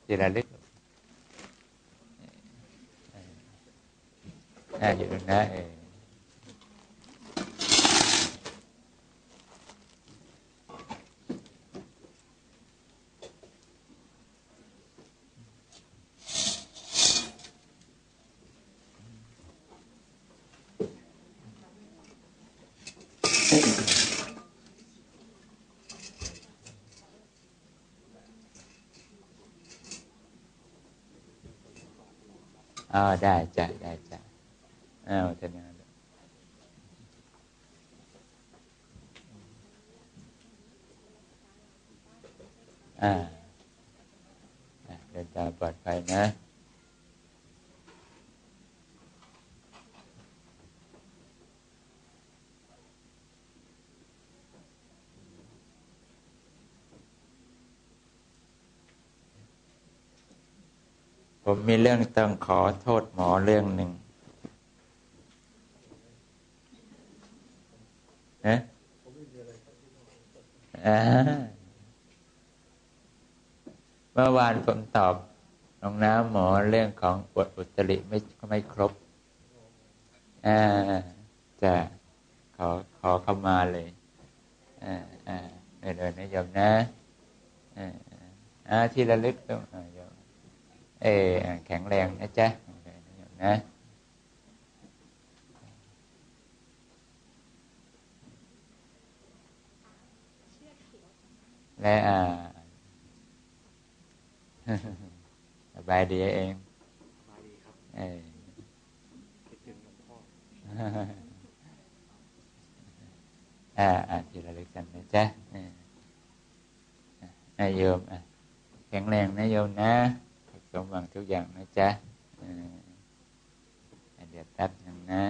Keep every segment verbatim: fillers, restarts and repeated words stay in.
ที่ระลึกอ่าอยู่ตรงนั้นเอออ๋อได้จ้ะได้จ้ะอ้าวท่านนะอ่าเดินทางปลอดภัยนะผมมีเรื่องต้องขอโทษหมอเรื่องหนึ่งนะอ่าเมื่อวานผมตอบน้องน้ำหมอเรื่องของปวดอุจจาระไม่ไม่ครบอ่าจะขอขอเข้ามาเลยอ่าอ่าเดินเดินนะโยมนะอ่าอ่าที่ระลึกต้องอ่าโยมเออแข็งแรงนะจ๊ะนะและอ่าสบายดีเองสบายดีครับเออคิดถึงหลวงพ่ออ่าอ่าที่ระลึกกันนะจ๊ะอ่าโยมอ่ะแข็งแรงนะโยมนะสมหวังทุกอย่างนะจ๊ะเดี๋ยวแป๊บนึงนะ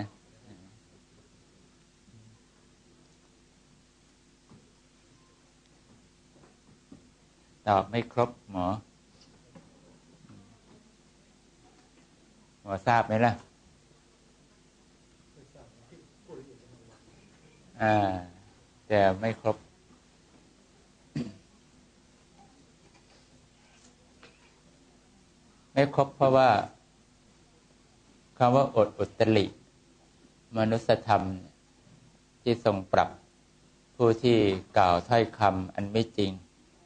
ตอบไม่ครบหมอหมอทราบไหมล่ะอ่าแต่ไม่ครบไม่ครบเพราะว่าคำว่าอดอุตริมนุสธรรมที่ทรงปรับผู้ที่กล่าวถ้อยคำอันไม่จริง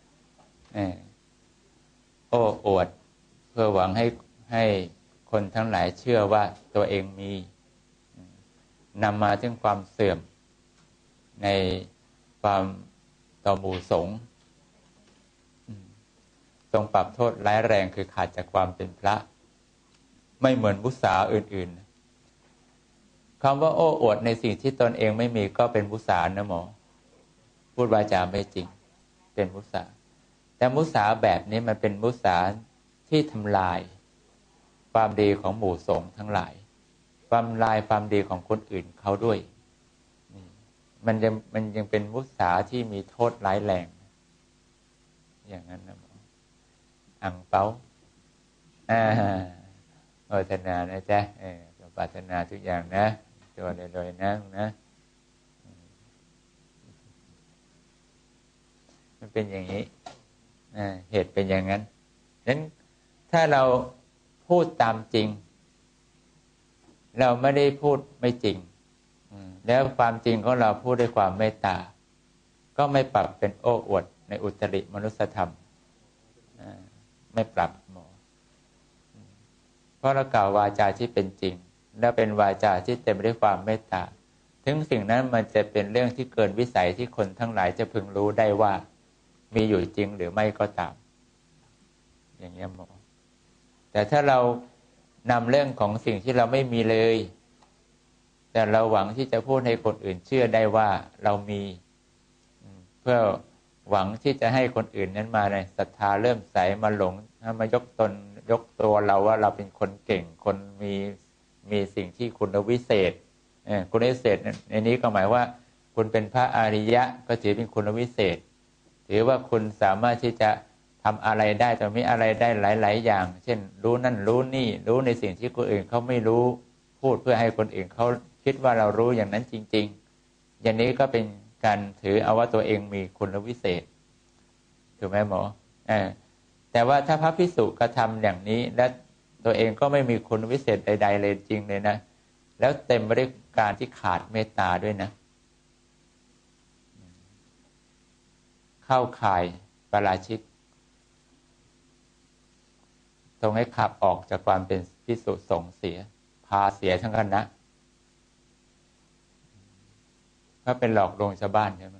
โอ้อวดเพื่อหวังให้ให้คนทั้งหลายเชื่อว่าตัวเองมีนำมาถึงความเสื่อมในความต่อหมู่สงฆ์ทรงปรับโทษร้ายแรงคือขาดจากความเป็นพระไม่เหมือนมุสาอื่นๆคำว่าโอ้อวดในสิ่งที่ตนเองไม่มีก็เป็นมุสานะหมอพูดวาจาไม่จริงเป็นมุสาแต่มุสาแบบนี้มันเป็นมุสาที่ทำลายความดีของหมู่สงฆ์ทั้งหลายความลายความดีของคนอื่นเขาด้วยมันยังมันยังเป็นมุสาที่มีโทษร้ายแรงอย่างนั้นนะหมออังเปาอ่าโอทนานะจ๊ะเออปรารถนาทุกอย่างนะตัวโดยๆนะนะมันเป็นอย่างนี้เหตุเป็นอย่างนั้นฉะนั้นถ้าเราพูดตามจริงเราไม่ได้พูดไม่จริงแล้วความจริงของเราพูดด้วยความเมตตาก็ไม่ปรับเป็นโอ้อวดในอุตริมนุสธรรมไม่ปรับหมอเพราะเรากล่าววาจาที่เป็นจริงและเป็นวาจาที่เต็มไปด้วยความเมตตาถึงสิ่งนั้นมันจะเป็นเรื่องที่เกินวิสัยที่คนทั้งหลายจะพึงรู้ได้ว่ามีอยู่จริงหรือไม่ก็ตามอย่างนี้หมอแต่ถ้าเรานำเรื่องของสิ่งที่เราไม่มีเลยแต่เราหวังที่จะพูดให้คนอื่นเชื่อได้ว่าเรามีเพื่อหวังที่จะให้คนอื่นนั้นมาในศรัทธาเริ่มใสมาหลงมายกตนยกตัวเราว่าเราเป็นคนเก่งคนมีมีสิ่งที่คุณวิเศษคุณวิเศษในนี้ก็หมายว่าคุณเป็นพระอริยะก็ถือเป็นคุณวิเศษถือว่าคุณสามารถที่จะทำอะไรได้แต่มีอะไรได้หลายๆอย่างเช่นรู้นั่นรู้นี่รู้ในสิ่งที่คนอื่นเขาไม่รู้พูดเพื่อให้คนอื่นเขาคิดว่าเรารู้อย่างนั้นจริงๆอย่างนี้ก็เป็นการถือเอาว่าตัวเองมีคุณวิเศษถูกไหมหมอเออแต่แต่ว่าถ้าพระภิกษุกระทำอย่างนี้และตัวเองก็ไม่มีคุณวิเศษใดๆเลยจริงเลยนะแล้วเต็มไปด้วยการที่ขาดเมตตาด้วยนะเข้าข่ายปาราชิกตรงให้ขับออกจากความเป็นภิกษุสงฆ์เสียพาเสียทั้งคณะก็เป็นหลอกลวงชาวบ้านใช่ไหม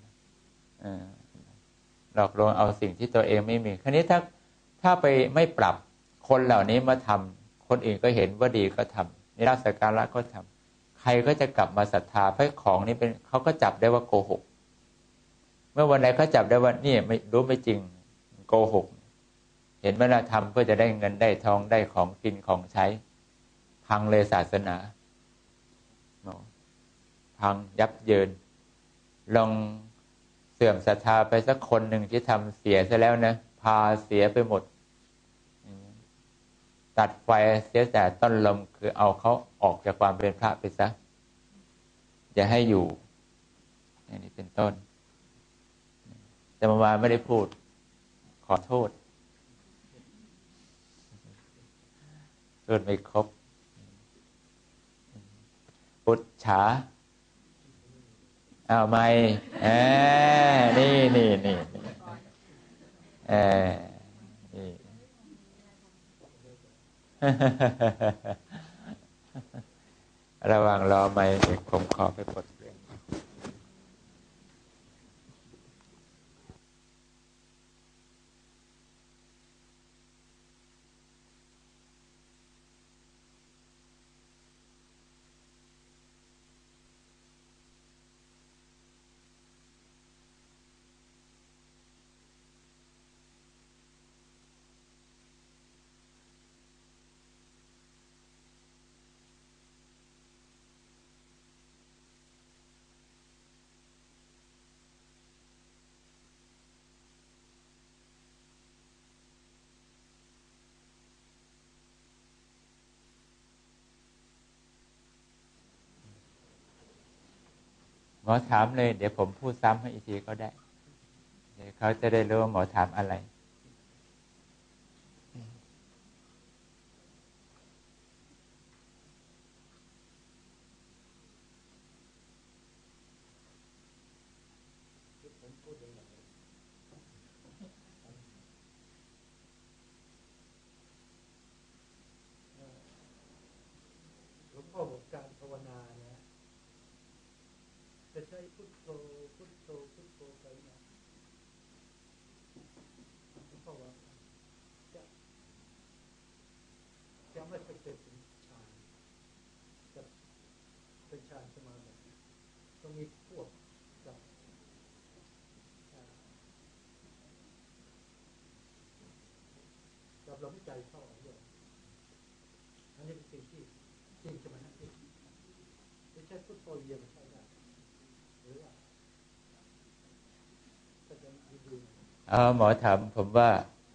หลอกลวงเอาสิ่งที่ตัวเองไม่มีคราวนี้ถ้าถ้าไปไม่ปรับคนเหล่านี้มาทำคนอื่นก็เห็นว่าดีก็ทำนิราศการะก็ทำใครก็จะกลับมาศรัทธาเพราะของนี้เป็นเขาก็จับได้ว่าโกหกเมื่อวันไหนเขาจับได้ว่านี่ไม่รู้ไม่จริงโกหกเห็นเวลาทำเพื่อจะได้เงินได้ทองได้ของกินของใช้พังเลยศาสนาพังยับเยินลองเสื่อมศรัทธาไปสักคนหนึ่งที่ทำเสียซะแล้วนะพาเสียไปหมดตัดไฟเสียแต่ต้นลมคือเอาเขาออกจากความเป็นพระไปซะอย่าให้อยู่อย่างนี้เป็นต้นแต่เมื่อวานไม่ได้พูดขอโทษพูดไม่ครบปุจฉาเอาไม่เออนี่นี่นี่เออนี่ระหว่างรอไม่เด็กผมขอไปปลดเปลี่ยนหมอถามเลยเดี๋ยวผมพูดซ้ำให้อีกทีก็ได้เดี๋ยวเขาจะได้รู้ว่าหมอถามอะไรหลวงพ่อบอกการภาวนานะจะใช้พุทโธพุทโธพุทโธไปนะหลวงพ่อว่าจะจะไม่ไปเป็นฌานจะเป็นฌานสมาบัติต้องมีพวกกับกับลมหายใจเข้าออกด้วยอันนี้เป็นสิ่งที่จริงใช่ไหมครับไม่ใช่พุทโธเดียวไม่ใช่ได้หรือว่าก็จะดีๆเอาหมอถามผมว่า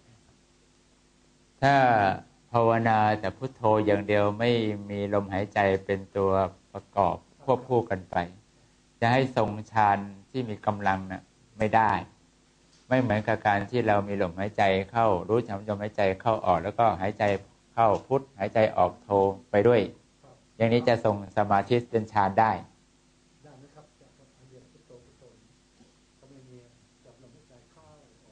ถ้าภาวนาแต่พุทโธอย่างเดียวไม่มีลมหายใจเป็นตัวประกอบควบคู่กันไปจะให้ทรงฌานที่มีกำลังน่ะไม่ได้ไม่เหมือนกับการที่เรามีลมหายใจเข้ารู้จักลมหายใจเข้าออกแล้วก็หายใจเข้าพุทหายใจออกโธไปด้วยอย่างนี้จะทรงสมาธิเป็นฌานได้ได้ไหมครับจากอันเดียวพุทโธพุทโธก็ไม่มีจับลมหายใจเข้าอ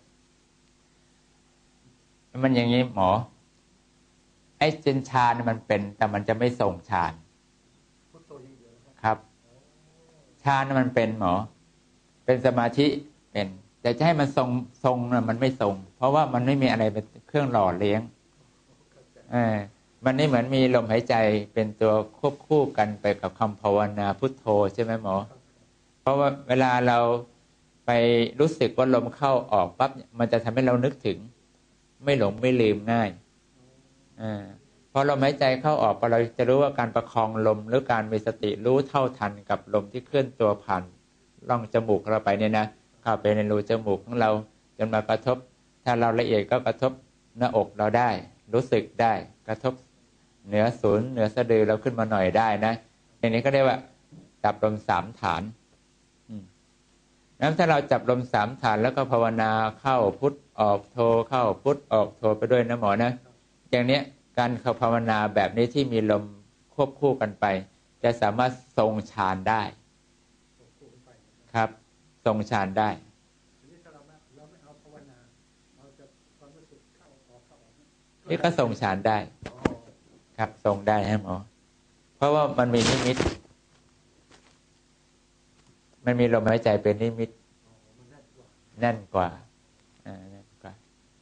อกมันอย่างนี้หมอไอ้เจนฌานมันเป็นแต่มันจะไม่ทรงฌานพุทโธอย่างเดียวครับฌานมันเป็นหมอเป็นสมาธิเป็นแต่จะให้มันทรงทรงน่ะมันไม่ทรงเพราะว่ามันไม่มีอะไรเป็นเครื่องหล่อเลี้ยงเออมันไม่เหมือนมีลมหายใจเป็นตัวควบคู่กันไปกับคำภาวนาพุทโธใช่ไหมหมอเพราะว่าเวลาเราไปรู้สึกว่าลมเข้าออกปั๊บมันจะทำให้เรานึกถึงไม่หลงไม่ลืมง่ายอ่าพอลมหายใจเข้าออกเราจะรู้ว่าการประคองลมหรือการมีสติรู้เท่าทันกับลมที่เคลื่อนตัวผ่านร่องจมูกเราไปเนี่ยนะเข้าไปในรูจมูกของเราจนมากระทบถ้าเราละเอียดก็กระทบหน้าอกเราได้รู้สึกได้กระทบเหนือศูนย์เหนือสะดือเราขึ้นมาหน่อยได้นะอย่างนี้ก็เรียกว่าจับลมสามฐานนั้นถ้าเราจับลมสามฐานแล้วก็ภาวนาเข้าพุทออกโทเข้าพุทออกโทไปด้วยนะหมอนะอย่างเนี้ยการเข้าภาวนาแบบนี้ที่มีลมควบคู่กันไปจะสามารถทรงฌานได้ครับทรงฌานได้นี่ก็ทรงฌานได้ครับทรงได้ฮะหมอเพราะว่ามันมีนิมิตมันมีลมหายใจเป็นนิมิตแน่นกว่าอ่าแน่นกว่า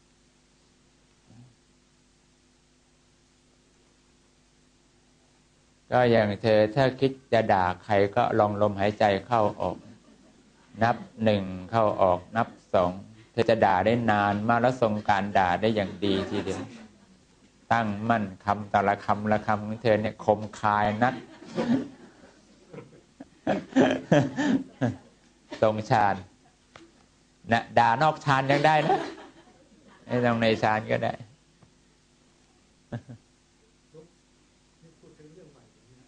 ก็อย่างเธอถ้าคิดจะด่าใครก็ลองลมหายใจเข้าออกนับหนึ่งเข้าออกนับสองเธอจะด่าได้นานมากแล้วทรงการด่าได้อย่างดีทีเดียวตั้งมั่นคำแต่ละคำละคำของเธอเนี่ยคมคายนักทรงฌานนะด่านอกฌานยังได้นะไม่ต้องในฌานก็ได้นี่พูดถึงเรื่องใหม่นะ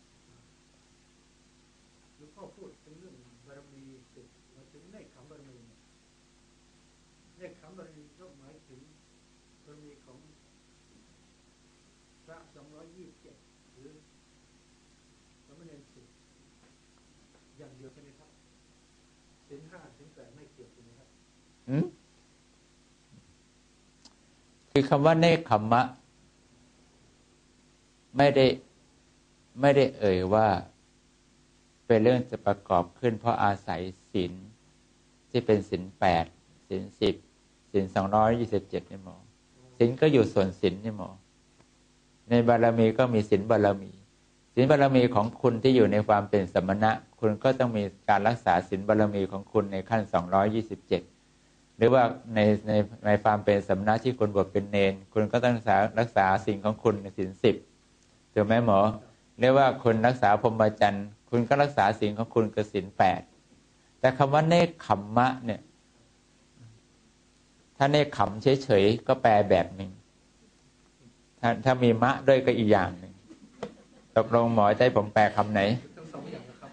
หลวงพ่อพูดถึงเรื่องบารมีสิบมาถึงเนกขัมบารมีเนกขัมบารมีก็หมายถึงบารมีของพระสองร้อยยี่สิบเจ็ดหรือสามเณรสิบอย่างเดียวใช่ไหมครับศีลห้าศีลแปดไม่เกี่ยวใช่ไหมครับคือคำว่าเนกขัมมะไม่ได้ไม่ได้เอ่ยว่าเป็นเรื่องจะประกอบขึ้นเพราะอาศัยศีลที่เป็นศีลแปดศีลสิบศีลสองร้อยยี่สิบเจ็ดนี่หมอศีลก็อยู่ส่วนศีลนี่หมอในบารมีก็มีศีลบารมีศีลบารมีของคุณที่อยู่ในความเป็นสมณะคุณก็ต้องมีการรักษาศีลบารมีของคุณในขั้นสองร้อยยี่สิบเจ็ดหรือว่าในในในความเป็นสมณะที่คุณบวชเป็นเณรคุณก็ต้องรักษารักษาศีลของคุณในศีลสิบถูกไหมหมอเรียกว่าคุณรักษาพรหมจรรย์คุณก็รักษาศีลของคุณคือศีลแปดแต่คำว่าเนกขัมมะเนี่ยถ้าเนกขัมเฉยๆก็แปลแบบหนึ่งถ้าถ้ามีมะด้วยก็อีกอย่างหนึ่งตกลงหมอจะให้ผมแปลคำไหนทั้งสองอย่างนะครับ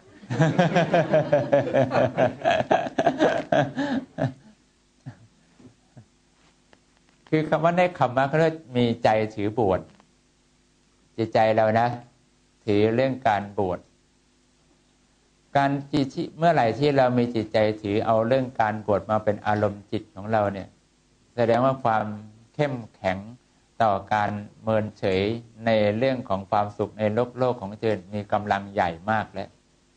คือคำว่าเนกขัมมะเขาเรียกมีใจถือบวชจิตใจเรานะถือเรื่องการบวชการจิตเมื่อไหร่ที่เรามีจิตใจถือเอาเรื่องการบวชมาเป็นอารมณ์จิตของเราเนี่ยแสดงว่าความเข้มแข็งต่อการเมินเฉยในเรื่องของความสุขในโลกโลกของเธอมีกำลังใหญ่มากแล้ว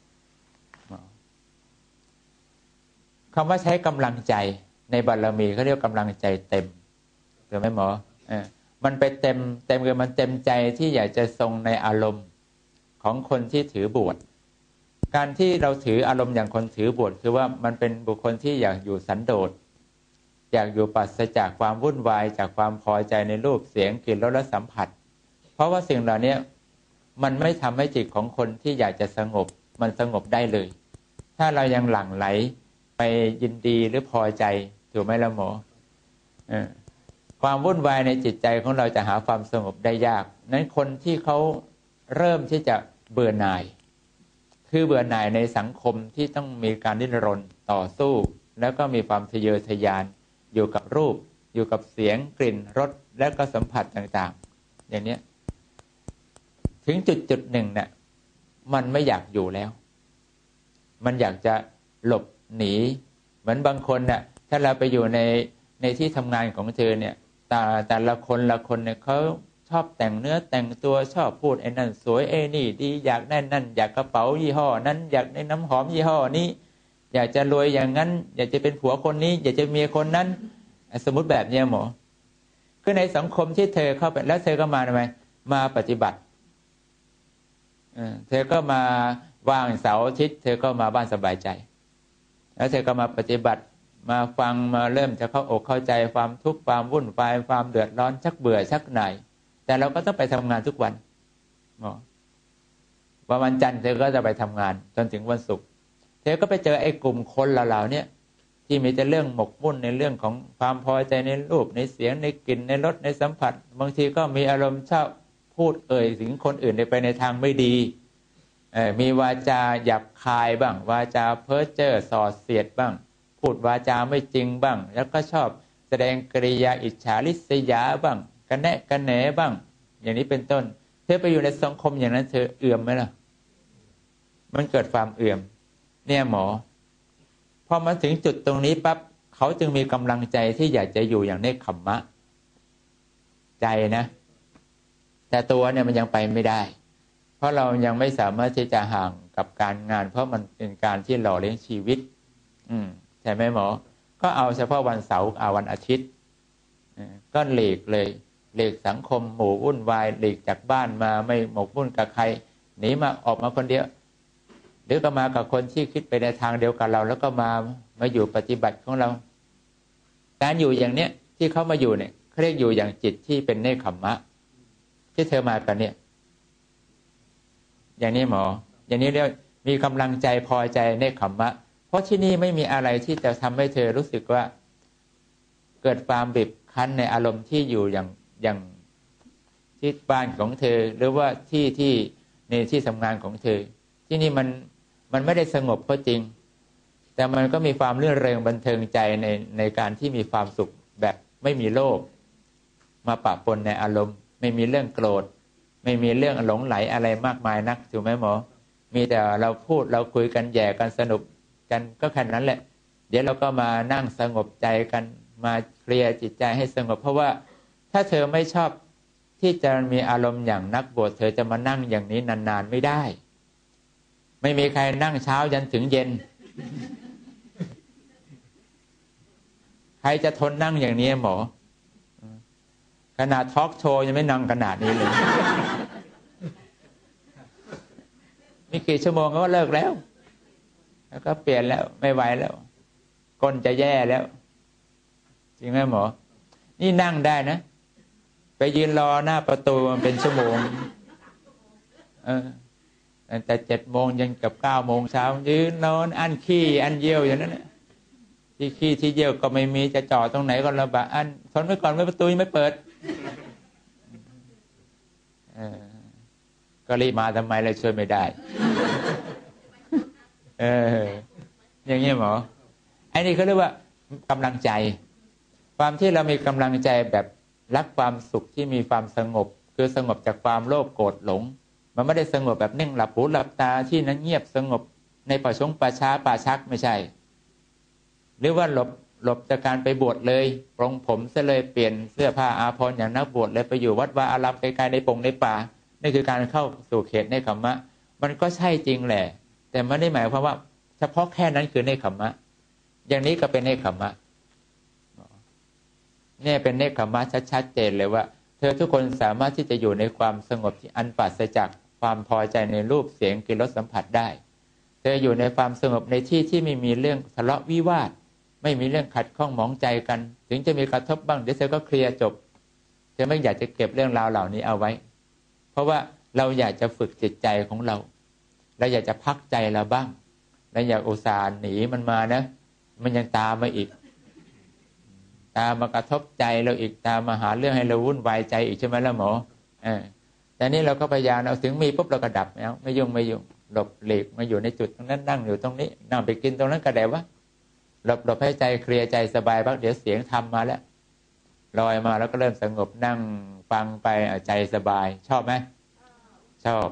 คำว่าใช้กำลังใจในบารมีเขาเรียกกำลังใจเต็มถูกไหมหมอเออมันไปเต็มเต็มคือมันเต็มใจที่อยากจะทรงในอารมณ์ของคนที่ถือบวชการที่เราถืออารมณ์อย่างคนถือบวชคือว่ามันเป็นบุคคลที่อยากอยู่สันโดษอยากอยู่ปราศจากความวุ่นวายจากความพอใจในรูปเสียงกลิ่นรสและสัมผัสเพราะว่าสิ่งเหล่านี้มันไม่ทำให้จิตของคนที่อยากจะสงบมันสงบได้เลยถ้าเรายังหลั่งไหลไปยินดีหรือพอใจถูกไหมล่ะหมอเออความวุ่นวายในจิตใจของเราจะหาความสงบได้ยากนั้นคนที่เขาเริ่มที่จะเบื่อหน่ายคือเบื่อหน่ายในสังคมที่ต้องมีการดิ้นรนต่อสู้แล้วก็มีความทะเยอทะยานอยู่กับรูปอยู่กับเสียงกลิ่นรสและก็สัมผัสต่างๆอย่างนี้ถึงจุดจุดหนึ่งเนี่ยมันไม่อยากอยู่แล้วมันอยากจะหลบหนีเหมือนบางคนเนี่ยถ้าเราไปอยู่ในในที่ทำงานของเธอเนี่ยแต่แต่ละคนละคนเนี่ยเขาชอบแต่งเนื้อแต่งตัวชอบพูดไอ้นั่นสวยไอ้นี่ดีอยากได้นั่นอยากกระเป๋ายี่ห้อนั้นอยากได้น้ำหอมยี่ห้อนี้อยากจะรวยอย่างนั้นอยากจะเป็นผัวคนนี้อยากจะมีคนนั้นสมมุติแบบนี้หมอคือในสังคมที่เธอเข้าไปแล้วเธอก็มาทำไมมาปฏิบัติเธอก็มาว่างเสาร์อาทิตย์เธอก็มาบ้านสบายใจแล้วเธอก็มาปฏิบัติมาฟังมาเริ่มจะเข้าอกเข้าใจความทุกข์ความวุ่นวายความเดือดร้อนชักเบื่อชักหน่ายแต่เราก็ต้องไปทำงานทุกวันหมอวันจันทร์เธอก็จะไปทำงานจนถึงวันศุกร์เธอก็ไปเจอไอ้กลุ่มคนเหล่านี้ที่มีแต่เรื่องหมกมุ่นในเรื่องของความพอใจในรูปในเสียงในกลิ่นในรสในสัมผัสบางทีก็มีอารมณ์ชอบพูดเอ่ยถึงคนอื่นไปในทางไม่ดีมีวาจาหยาบคายบ้างวาจาเพ้อเจ้อส่อเสียดบ้างพพูดวาจาไม่จริงบ้างแล้วก็ชอบแสดงกริยาอิจฉาริษยาบ้างกระแนะกระแหนบ้างอย่างนี้เป็นต้นเธอไปอยู่ในสังคมอย่างนั้นเธอเอื่อมไหมล่ะมันเกิดความเอื่อมเนี่ยหมอพอมาถึงจุดตรงนี้ปั๊บเขาจึงมีกำลังใจที่อยากจะอยู่อย่างเนกขัมมะใจนะแต่ตัวเนี่ยมันยังไปไม่ได้เพราะเรายังไม่สามารถที่จะห่างกับการงานเพราะมันเป็นการที่หล่อเลี้ยงชีวิตอืมใช่ไหมหมอก็เอาเฉพาะวันเสาร์เอาวันอาทิตย์ก็หลีกเลยหลีกสังคมหมู่วุ่นวายหลีกจากบ้านมาไม่หมกมุ่นกับใครหนีมาออกมาคนเดียวหรือก็มากับคนที่คิดไปในทางเดียวกับเราแล้วก็มามาอยู่ปฏิบัติของเราการอยู่อย่างเนี้ยที่เขามาอยู่เนี่ยเขาเรียกอยู่อย่างจิตที่เป็นเนกขัมมะที่เธอมากันเนี่ยอย่างนี้หมออย่างนี้เรียกมีกำลังใจพอใจเนกขัมมะเพราะที่นี่ไม่มีอะไรที่จะทำให้เธอรู้สึกว่าเกิดความบีบคั้นในอารมณ์ที่อยู่อย่างอย่างที่บ้านของเธอหรือว่าที่ที่ในที่ทำงานของเธอที่นี่มันมันไม่ได้สงบก็จริงแต่มันก็มีความเรื่นเริงบันเทิงใจในในการที่มีความสุขแบบไม่มีโลภมาปะปนในอารมณ์ไม่มีเรื่องโกรธไม่มีเรื่องหลงไหลอะไรมากมายนักถูกไหมหมอมีแต่เราพูดเราคุยกันแย่กันสนุกกันก็แค่นั้นแหละเดี๋ยวเราก็มานั่งสงบใจกันมาเคลียร์จิตใจให้สงบเพราะว่าถ้าเธอไม่ชอบที่จะมีอารมณ์อย่างนักบวชเธอจะมานั่งอย่างนี้นานๆไม่ได้ไม่มีใครนั่งเช้ายันถึงเย็นใครจะทนนั่งอย่างนี้หมอขนาดทอล์กโชว์ยังไม่นั่งขนาดนี้เลยมีกี่ชั่วโมงก็เลิกแล้วแล้วก็เปลี่ยนแล้วไม่ไหวแล้วก้นจะแย่แล้วจริงไหมหมอนี่นั่งได้นะไปยืนรอหน้าประตูมันเป็นชั่วโมงเออแต่เจ็ดโมงยังกับเก้าโมงเช้ายืนนอนอันขี้อันเยี่ยวอย่างนั้นที่ขี้ที่เยี่ยวก็ไม่มีจะจ่อตรงไหนก็ระบาดอันทนไว้ก่อนไม่ประตูยังไม่เปิดเออก็รีบมาทำไมเลยช่วยไม่ได้เอออย่างนี้หมอไอ้นี่เขาเรียกว่ากำลังใจความที่เรามีกำลังใจแบบรักความสุขที่มีความสงบคือสงบจากความโลภโกรธหลงมันไม่ได้สงบแบบนิ่งหลับหูหลับตาที่นั้นเงียบสงบในป่าชงป่าช้าป่าชักไม่ใช่หรือว่าหลบหลบจากการไปบวชเลยปรงผมซะเลยเปลี่ยนเสื้อผ้าอาภรณ์อย่างนักบวชเลยไปอยู่วัดวาอารามไกลๆในปงในป่านี่คือการเข้าสู่เขตเนกขัมมะมันก็ใช่จริงแหละแต่ไม่ได้หมายความว่าเฉพาะแค่นั้นคือเนกขัมมะอย่างนี้ก็เป็นเนกขัมมะเนี่ยเป็นเนกขัมมะชัดๆเจนเลยว่าเธอทุกคนสามารถที่จะอยู่ในความสงบที่อันปราศจากความพอใจในรูปเสียงกลิ่นรสสัมผัสได้เธออยู่ในความสงบในที่ที่ไม่มีเรื่องทะเลาะวิวาทไม่มีเรื่องขัดข้องหมองใจกันถึงจะมีกระทบบ้างเดี๋ยวเธอก็เคลียร์จบเธอไม่อยากจะเก็บเรื่องราวเหล่านี้เอาไว้เพราะว่าเราอยากจะฝึกจิตใจของเราเราอยากจะพักใจเราบ้างเราอยากอุตส่าห์หนีมันมานะมันยังตามมาอีกตามมากระทบใจเราอีกตามมาหาเรื่องให้เราวุ่นวายใจอีกใช่ไหมล่ะหมอเออแต่นี่เราก็พยายามเอาถึงมีปุ๊บเราก็ดับแล้วไม่ยุ่งไม่ยุ่งหลบหลีกมาอยู่ในจุดตรงนั้นนั่งอยู่ตรงนี้นั่งไปกินตรงนั้นก็ได้วะหลบหลบให้ใจเคลียร์ใจสบายบ้างเดี๋ยวเสียงธรรมมาแล้วลอยมาแล้วก็เริ่มสงบนั่งฟังไปใจสบายชอบไหมชอบ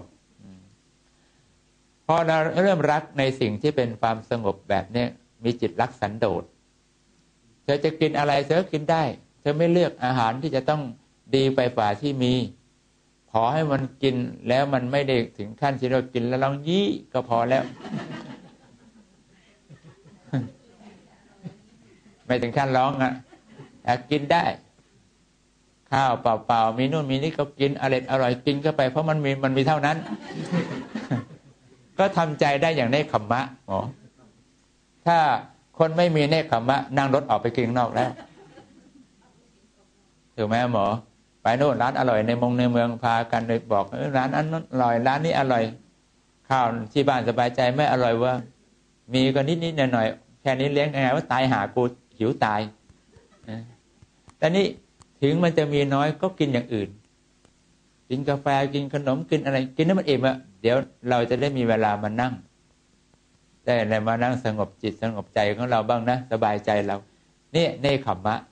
พอเราเริ่มรักในสิ่งที่เป็นความสงบแบบนี้มีจิตรักสันโดษเธอจะกินอะไรเธอกินได้เธอไม่เลือกอาหารที่จะต้องดีไปฝ่าที่มีขอให้มันกินแล้วมันไม่ได้ถึงขั้นที่เรากินแล้วร้องยี่ก็พอแล้ว ไม่ถึงขั้นร้องอ่ะแต่กินได้ข้าวเปล่าๆมีนู่นมีนี่ก็กินอร่อยอร่อยกินเข้าไปเพราะมันมีมันมีเท่านั้น ก็ทำใจได้อย่างเนกขัมมะหมอถ้าคนไม่มีเนกขัมมะนั่งรถออกไปกินนอกแล้วถูกไหมหมอไปโน่นร้านอร่อยในมงในเมืองพากันเลยบอกร้านนั้นอร่อยร้านนี้อร่อยข้าวที่บ้านสบายใจไม่อร่อยว่ามีก็นิดนิดหน่อยหน่อยแค่นี้เลี้ยงยังไงว่าตายหากูหิวตายแต่นี่ถึงมันจะมีน้อยก็กินอย่างอื่นกินกาแฟกินขนมกินอะไรกินให้มันอิ่มอะเดี๋ยวเราจะได้มีเวลามานั่งแต่ได้อะไรมานั่งสงบจิตสงบใจของเราบ้างนะสบายใจเรานี่เนคขมมะ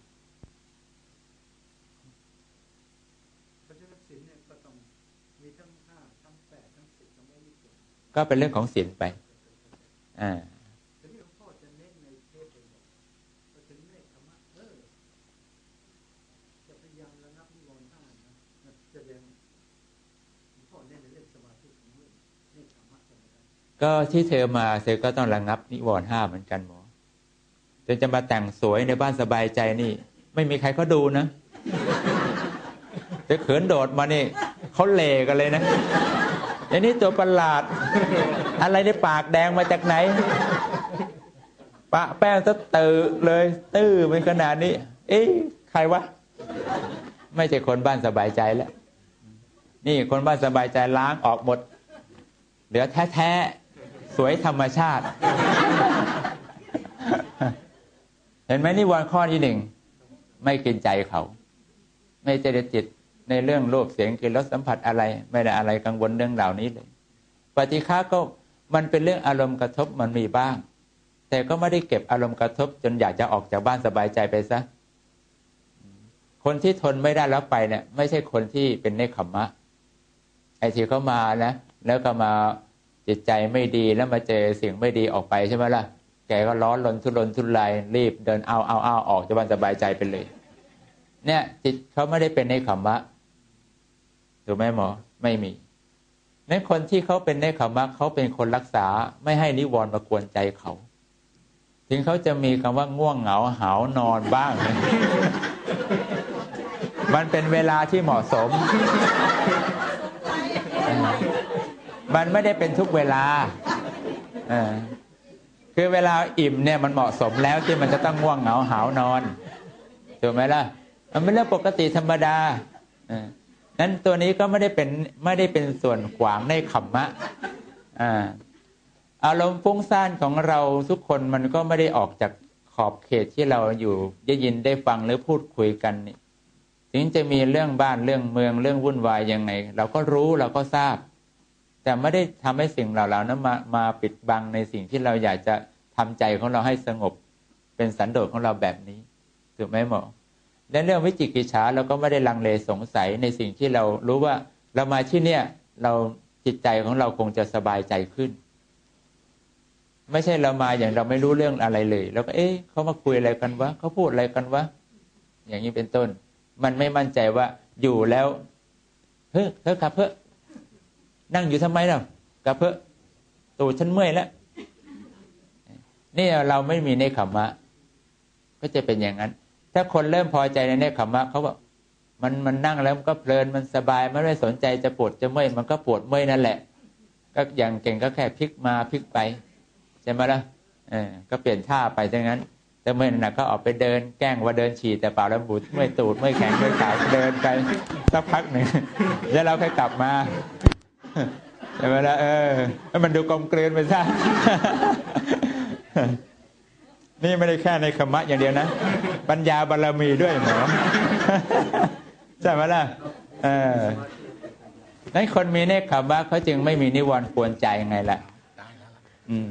เพราะฉะนั้นศีลเนี่ยก็ต้องมีทั้งห้าทั้งแปดทั้งสิบทั้งยี่สิบก็เป็นเรื่องของศีลไปอ่าทีนี้หลวงพ่อจะเน้นในเทศเลยบอกก็ถึงเนคขมมะเออจะพยายามระงับนิวรณ์ห้านะแสดงหลวงพ่อเน้นในเรื่องสมาธิของเรื่องเนคขมมะกันนะครับก็ที่เธอมาเธอก็ต้องระงับนิวรณ์ห้าเหมือนกันหมอจนจะมาแต่งสวยในบ้านสบายใจนี่ไม่มีใครเขาดูนะจะเขินโดดมานี่เขาเหล่กันเลยนะไอ้นี่ตัวประหลาดอะไรในปากแดงมาจากไหนปะแป้งซะตื่นเลยตื้อเป็นขนาดนี้เอ๊ะใครวะไม่ใช่คนบ้านสบายใจแล้วนี่คนบ้านสบายใจล้างออกหมดเหลือแท้ๆสวยธรรมชาติเห็นไหมนี่วันข้อที่หนึ่งไม่กินใจเขาไม่เจริญจิตในเรื่องรูปเสียงกลิ่นรสสัมผัสอะไรไม่ได้อะไรกังวลเรื่องเหล่านี้เลยปฏิฆะก็มันเป็นเรื่องอารมณ์กระทบมันมีบ้างแต่ก็ไม่ได้เก็บอารมณ์กระทบจนอยากจะออกจากบ้านสบายใจไปซะคนที่ทนไม่ได้แล้วไปเนี่ยไม่ใช่คนที่เป็นเนคขมมะไอ้ที่เขามานะแล้วก็มาจิตใจไม่ดีแล้วมาเจอสิ่งไม่ดีออกไปใช่ไหมล่ะแกก็ร้อนรนทุรนทุรายรีบเดินเอาเอาเอาออกจากบ้านสบายใจไปเลยเนี่ยจิตเขาไม่ได้เป็นเนคขมมะถูกไหมหมอไม่มีนั้นคนที่เขาเป็นเนคขมมะเขาเป็นคนรักษาไม่ให้นิวรณ์มากวนใจเขาถึงเขาจะมีคำว่าง่วงเหงาหาวนอนบ้าง มันเป็นเวลาที่เหมาะสม มันไม่ได้เป็นทุกเวลาคือเวลาอิ่มเนี่ยมันเหมาะสมแล้วที่มันจะต้องง่วงเหงาหาวนอนถูกไหมล่ะมันเป็นเรื่องปกติธรรมดานั้นตัวนี้ก็ไม่ได้เป็นไม่ได้เป็นส่วนขวางในขัมมะอารมณ์ฟุ้งซ่านของเราทุกคนมันก็ไม่ได้ออกจากขอบเขตที่เราอยู่ได้ยินได้ฟังหรือพูดคุยกันนี่ถึงจะมีเรื่องบ้านเรื่องเมืองเรื่องวุ่นวายยังไงเราก็รู้เราก็ทราบแต่ไม่ได้ทำให้สิ่งเหล่านั้นมามาปิดบังในสิ่งที่เราอยากจะทำใจของเราให้สงบเป็นสันโดษของเราแบบนี้ถูกไหมหมอและเรื่องวิจิกิจฉาเราก็ไม่ได้ลังเลสงสัยในสิ่งที่เรารู้ว่าเรามาที่เนี่ยเราจิตใจของเราคงจะสบายใจขึ้นไม่ใช่เรามาอย่างเราไม่รู้เรื่องอะไรเลยแล้วก็เอ๊ะเขามาคุยอะไรกันวะเขาพูดอะไรกันวะอย่างนี้เป็นต้นมันไม่มั่นใจว่าอยู่แล้วเฮ้ยเธอกลับเถอะนั่งอยู่ทำไมล่ะกลับเถอะตูดฉันเมื่อยแล้วนี่เราไม่มีเนคขมมะก็จะเป็นอย่างนั้นถ้าคนเริ่มพอใจในเนคขมมะเขาบอกมันมันนั่งแล้วมันก็เพลินมันสบายไม่ได้สนใจจะปวดจะเมื่อยมันก็ปวดเมื่อยนั่นแหละก็อย่างเก่งก็แค่พลิกมาพลิกไปใช่ไหมล่ะเออก็เปลี่ยนท่าไปดังนั้นแต่เมื่อยหนักก็ออกไปเดินแกล้งว่าเดินฉี่แต่เปล่าแล้วบุดเมื่อยตูดเมื่อยแขนเมื่อยขาเดินไปสักพักหนึ่งแล้วเราค่อยกลับมาใช่ไหมล่ะเออให้มันดูกลมกลืนไปซะนี่ไม่ได้แค่ในขมะอย่างเดียวนะปัญญาบารมีด้วยหมอใช่ไหมล่ะเออนั้นคนมีเนคขมะเขาจึงไม่มีนิวรณ์กวนใจไงล่ะอืม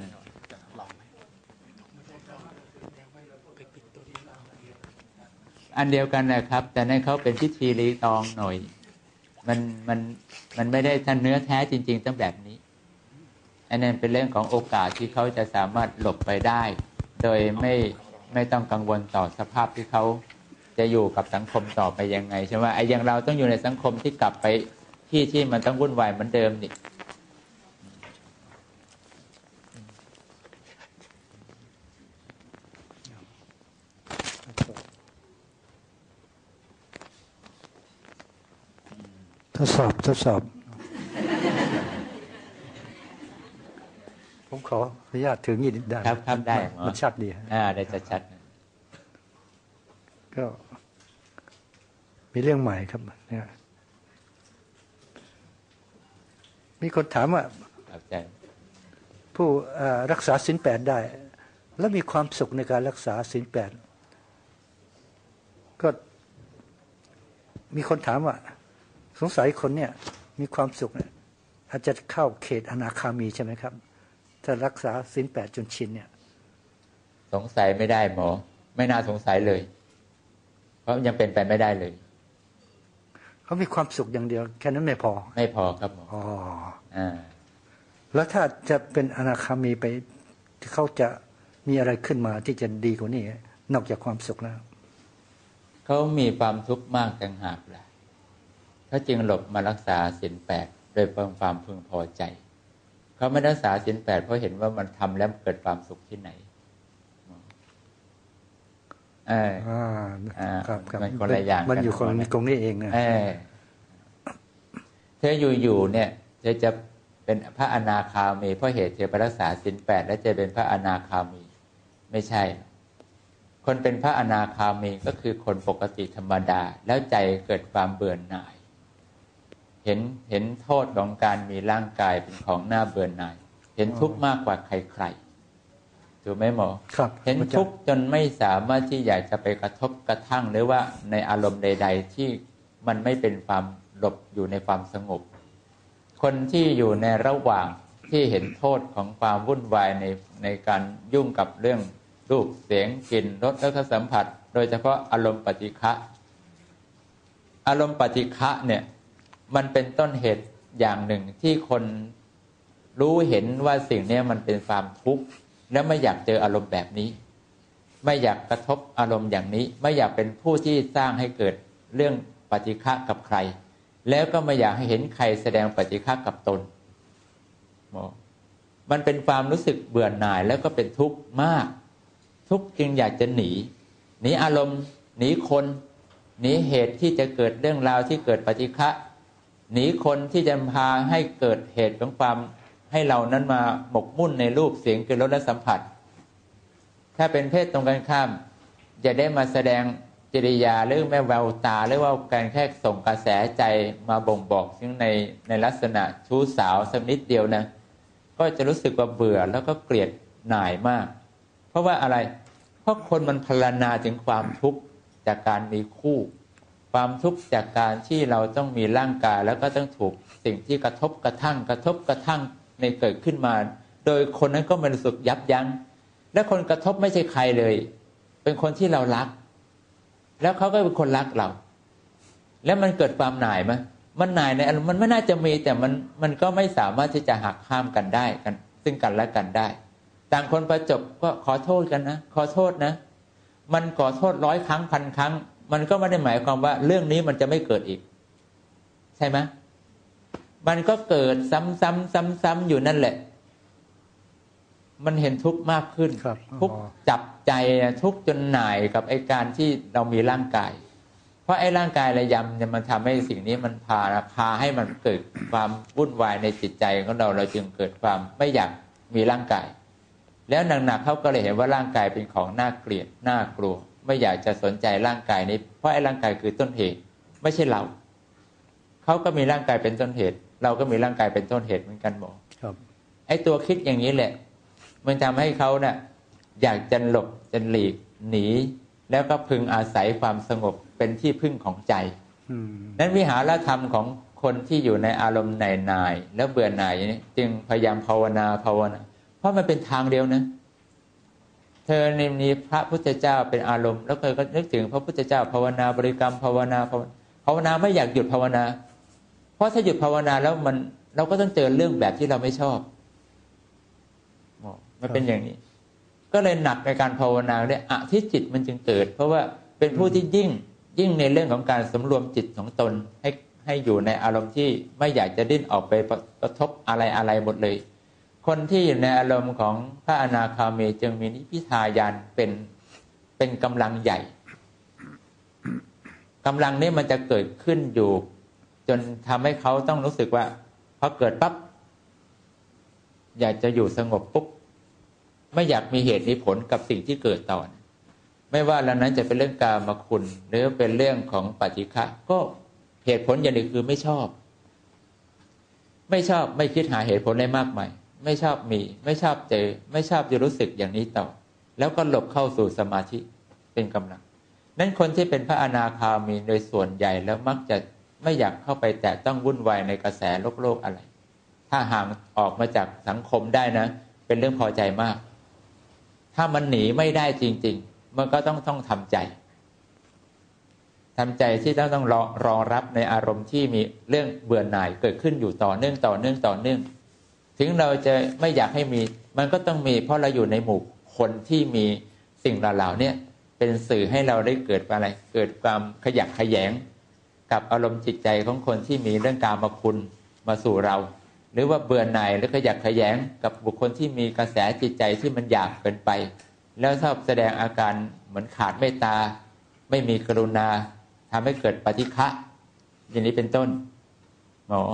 อันเดียวกันนะครับแต่นั่นเขาเป็นพิธีรีตองหน่อยมันมันมันไม่ได้ท่านเนื้อแท้จริงๆตั้งแบบนี้อันนั้นเป็นเรื่องของโอกาสที่เขาจะสามารถหลบไปได้โดยไม่ไม่ต้องกังวลต่อสภาพที่เขาจะอยู่กับสังคมต่อไปยังไงใช่ไหมไอ้อย่างเราต้องอยู่ในสังคมที่กลับไปที่ที่มันต้องวุ่นวายเหมือนเดิมนี่ทดสอบทดสอบผมขออนุญาตถือมีดได้ครับครับได้มันชัดดีอ่าได้ชัดก็มีเรื่องใหม่ครับเนี่ยมีคนถามว่าผู้รักษาศีลแปดได้แล้วมีความสุขในการรักษาศีลแปดก็มีคนถามว่าสงสัยคนเนี่ยมีความสุขเนี่ยอาจจะเข้าเขตอนาคามีใช่ไหมครับถ้ารักษาศีลแปดจนชินเนี่ยสงสัยไม่ได้หมอไม่น่าสงสัยเลยเพราะยังเป็นไปไม่ได้เลยเขามีความสุขอย่างเดียวแค่นั้นไม่พอไม่พอครับหมออ๋ออ่าแล้วถ้าจะเป็นอนาคามีไปเขาจะมีอะไรขึ้นมาที่จะดีกว่านี้นอกจากความสุขแล้วเขามีความทุกข์มากต่างหากแหละเขาจึงหลบมารักษาศีลแปดโดยความพึงพอใจเขาไม่รักษาศีลแปดเพราะเห็นว่ามันทำแล้วเกิดความสุขที่ไหนเอออ่าครับมันคนละอย่างมันอยู่คนตรงนี้เองนะเออเธออยู่ๆเนี่ยเธอจะเป็นพระอนาคามีเพราะเหตุเธอไปรักษาศีลแปดแล้วจะเป็นพระอนาคามีไม่ใช่คนเป็นพระอนาคามีก็คือคนปกติธรรมดาแล้วใจเกิดความเบื่อหน่ายเห็นเห็นโทษของการมีร่างกายเป็นของน่าเบื่อหน่ายเห็นทุกข์มากกว่าใครๆถูกไหมหมอครับเห็นทุกข์จนไม่สามารถที่อยากจะไปกระทบกระทั่งหรือว่าในอารมณ์ใดๆที่มันไม่เป็นความหลบอยู่ในความสงบคนที่อยู่ในระหว่างที่เห็นโทษของความวุ่นวายในในการยุ่งกับเรื่องรูปเสียงกลิ่นรสและสัมผัสโดยเฉพาะอารมณ์ปฏิฆะอารมณ์ปฏิฆะเนี่ยมันเป็นต้นเหตุอย่างหนึ่งที่คนรู้เห็นว่าสิ่งนี้มันเป็นความทุกข์และไม่อยากเจออารมณ์แบบนี้ไม่อยากกระทบอารมณ์อย่างนี้ไม่อยากเป็นผู้ที่สร้างให้เกิดเรื่องปฏิฆะกับใครแล้วก็ไม่อยากให้เห็นใครแสดงปฏิฆะกับตนมันเป็นความรู้สึกเบื่อหน่ายแล้วก็เป็นทุกข์มากทุกข์จึงอยากจะหนีหนีอารมณ์หนีคนหนีเหตุที่จะเกิดเรื่องราวที่เกิดปฏิฆะหนีคนที่จะพาให้เกิดเหตุของความให้เรานั้นมาหมกมุ่นในรูปเสียงกลิ่นรสและสัมผัสถ้าเป็นเพศตรงกันข้ามจะได้มาแสดงกิริยาหรือแม่แววตาหรือว่าการแค่ส่งกระแสใจมาบ่งบอกซึ่งในในลักษณะชู้สาวสักนิดเดียวนะก็จะรู้สึกว่าเบื่อแล้วก็เกลียดหน่ายมากเพราะว่าอะไรเพราะคนมันพรรณนาถึงความทุกข์จากการมีคู่ความทุกข์จากการที่เราต้องมีร่างกายแล้วก็ต้องถูกสิ่งที่กระทบกระทั่งกระทบกระทั่งในเกิดขึ้นมาโดยคนนั้นก็ไม่รู้สึกยับยั้งและคนกระทบไม่ใช่ใครเลยเป็นคนที่เรารักแล้วเขาก็เป็นคนรักเราแล้วมันเกิดความหน่ายไหมมันหน่ายในอารมณ์มันไม่น่าจะมีแต่มันมันก็ไม่สามารถที่จะหักห้ามกันได้กันซึ่งกันและกันได้ต่างคนประจบก็ขอโทษกันนะขอโทษนะมันขอโทษร้อยครั้งพันครั้งมันก็ไม่ได้หมายความว่าเรื่องนี้มันจะไม่เกิดอีกใช่ไหมมันก็เกิดซ้ำๆๆๆอยู่นั่นแหละมันเห็นทุกข์มากขึ้นทุกข์จับใจทุกข์จนหน่ายกับไอ้การที่เรามีร่างกายเพราะไอ้ร่างกายระยำเนี่ยมันทำให้สิ่งนี้มันพาพาให้มันเกิดความวุ่นวายในจิตใจของเราเราจึงเกิดความไม่อยากมีร่างกายแล้วหนักๆเขาก็เลยเห็นว่าร่างกายเป็นของน่าเกลียดน่ากลัวไม่อยากจะสนใจร่างกายนี้เพราะไอ้ร่างกายคือต้นเหตุไม่ใช่เราเขาก็มีร่างกายเป็นต้นเหตุเราก็มีร่างกายเป็นต้นเหตุเหมือนกันหมดครับไอ้ตัวคิดอย่างนี้แหละมันทำให้เขาเนี่ยอยากจะหลบจะหลีกหนีแล้วก็พึงอาศัยความสงบเป็นที่พึ่งของใจนั้นวิหารธรรมของคนที่อยู่ในอารมณ์หน่ายหน่ายแล้วเบื่อหน่ายอย่างนี้จึงพยายามภาวนาภาวนาเพราะมันเป็นทางเดียวนะเธอในนี้พระพุทธเจ้าเป็นอารมณ์แล้วเธอก็นึกถึงพระพุทธเจ้าภาวนาบริกรรมภาวนาภาวนาภาวนาไม่อยากหยุดภาวนาเพราะถ้าหยุดภาวนาแล้วมันเราก็ต้องเจอเรื่องแบบที่เราไม่ชอบมันเป็นอย่างนี้ก็เลยหนักในการภาวนาเนี่ยอธิจิตมันจึงเกิดเพราะว่าเป็นผู้ที่ยิ่งยิ่งในเรื่องของการสำรวมจิตของตนให้ให้อยู่ในอารมณ์ที่ไม่อยากจะดิ้นออกไปกระทบอะไรอะไรหมดเลยคนที่อยู่ในอารมณ์ของพระอนาคามีจึงมีนิพพิทายานเป็นเป็นกำลังใหญ่กำลังนี้มันจะเกิดขึ้นอยู่จนทำให้เขาต้องรู้สึกว่าพอเกิดปั๊บอยากจะอยู่สงบปุ๊บไม่อยากมีเหตุมีผลกับสิ่งที่เกิดต่อไม่ว่าแล้วนั้นจะเป็นเรื่องกามคุณหรือเป็นเรื่องของปฏิฆะก็เหตุผลอย่างหนึ่งคือไม่ชอบไม่ชอบไม่คิดหาเหตุผลอะไรมากมายไม่ชอบมีไม่ชอบเจอไม่ชอบจะรู้สึกอย่างนี้ต่อแล้วก็หลบเข้าสู่สมาธิเป็นกำลังนั้นคนที่เป็นพระอนาคามีโดยส่วนใหญ่แล้วมักจะไม่อยากเข้าไปแตะต้องวุ่นวายในกระแสโลกโลกอะไรถ้าห่างออกมาจากสังคมได้นะเป็นเรื่องพอใจมากถ้ามันหนีไม่ได้จริงๆมันก็ต้องต้องทำใจทำใจที่ต้องต้องรอรองรับในอารมณ์ที่มีเรื่องเบื่อหน่ายเกิดขึ้นอยู่ต่อเนื่องต่อเนื่องต่อเนื่องถึงเราจะไม่อยากให้มีมันก็ต้องมีเพราะเราอยู่ในหมู่คนที่มีสิ่งเหล่านี้เป็นสื่อให้เราได้เกิดอะไรเกิดความขยักขยงกับอารมณ์จิตใจของคนที่มีเรื่องกามคุณมาสู่เราหรือว่าเบื่อหน่ายหรือขยักขยงกับบุคคลที่มีกระแสจิตใจที่มันหยาบเกินไปแล้วชอบแสดงอาการเหมือนขาดเมตตาไม่มีกรุณาทำให้เกิดปฏิฆะอย่างนี้เป็นต้นหมอ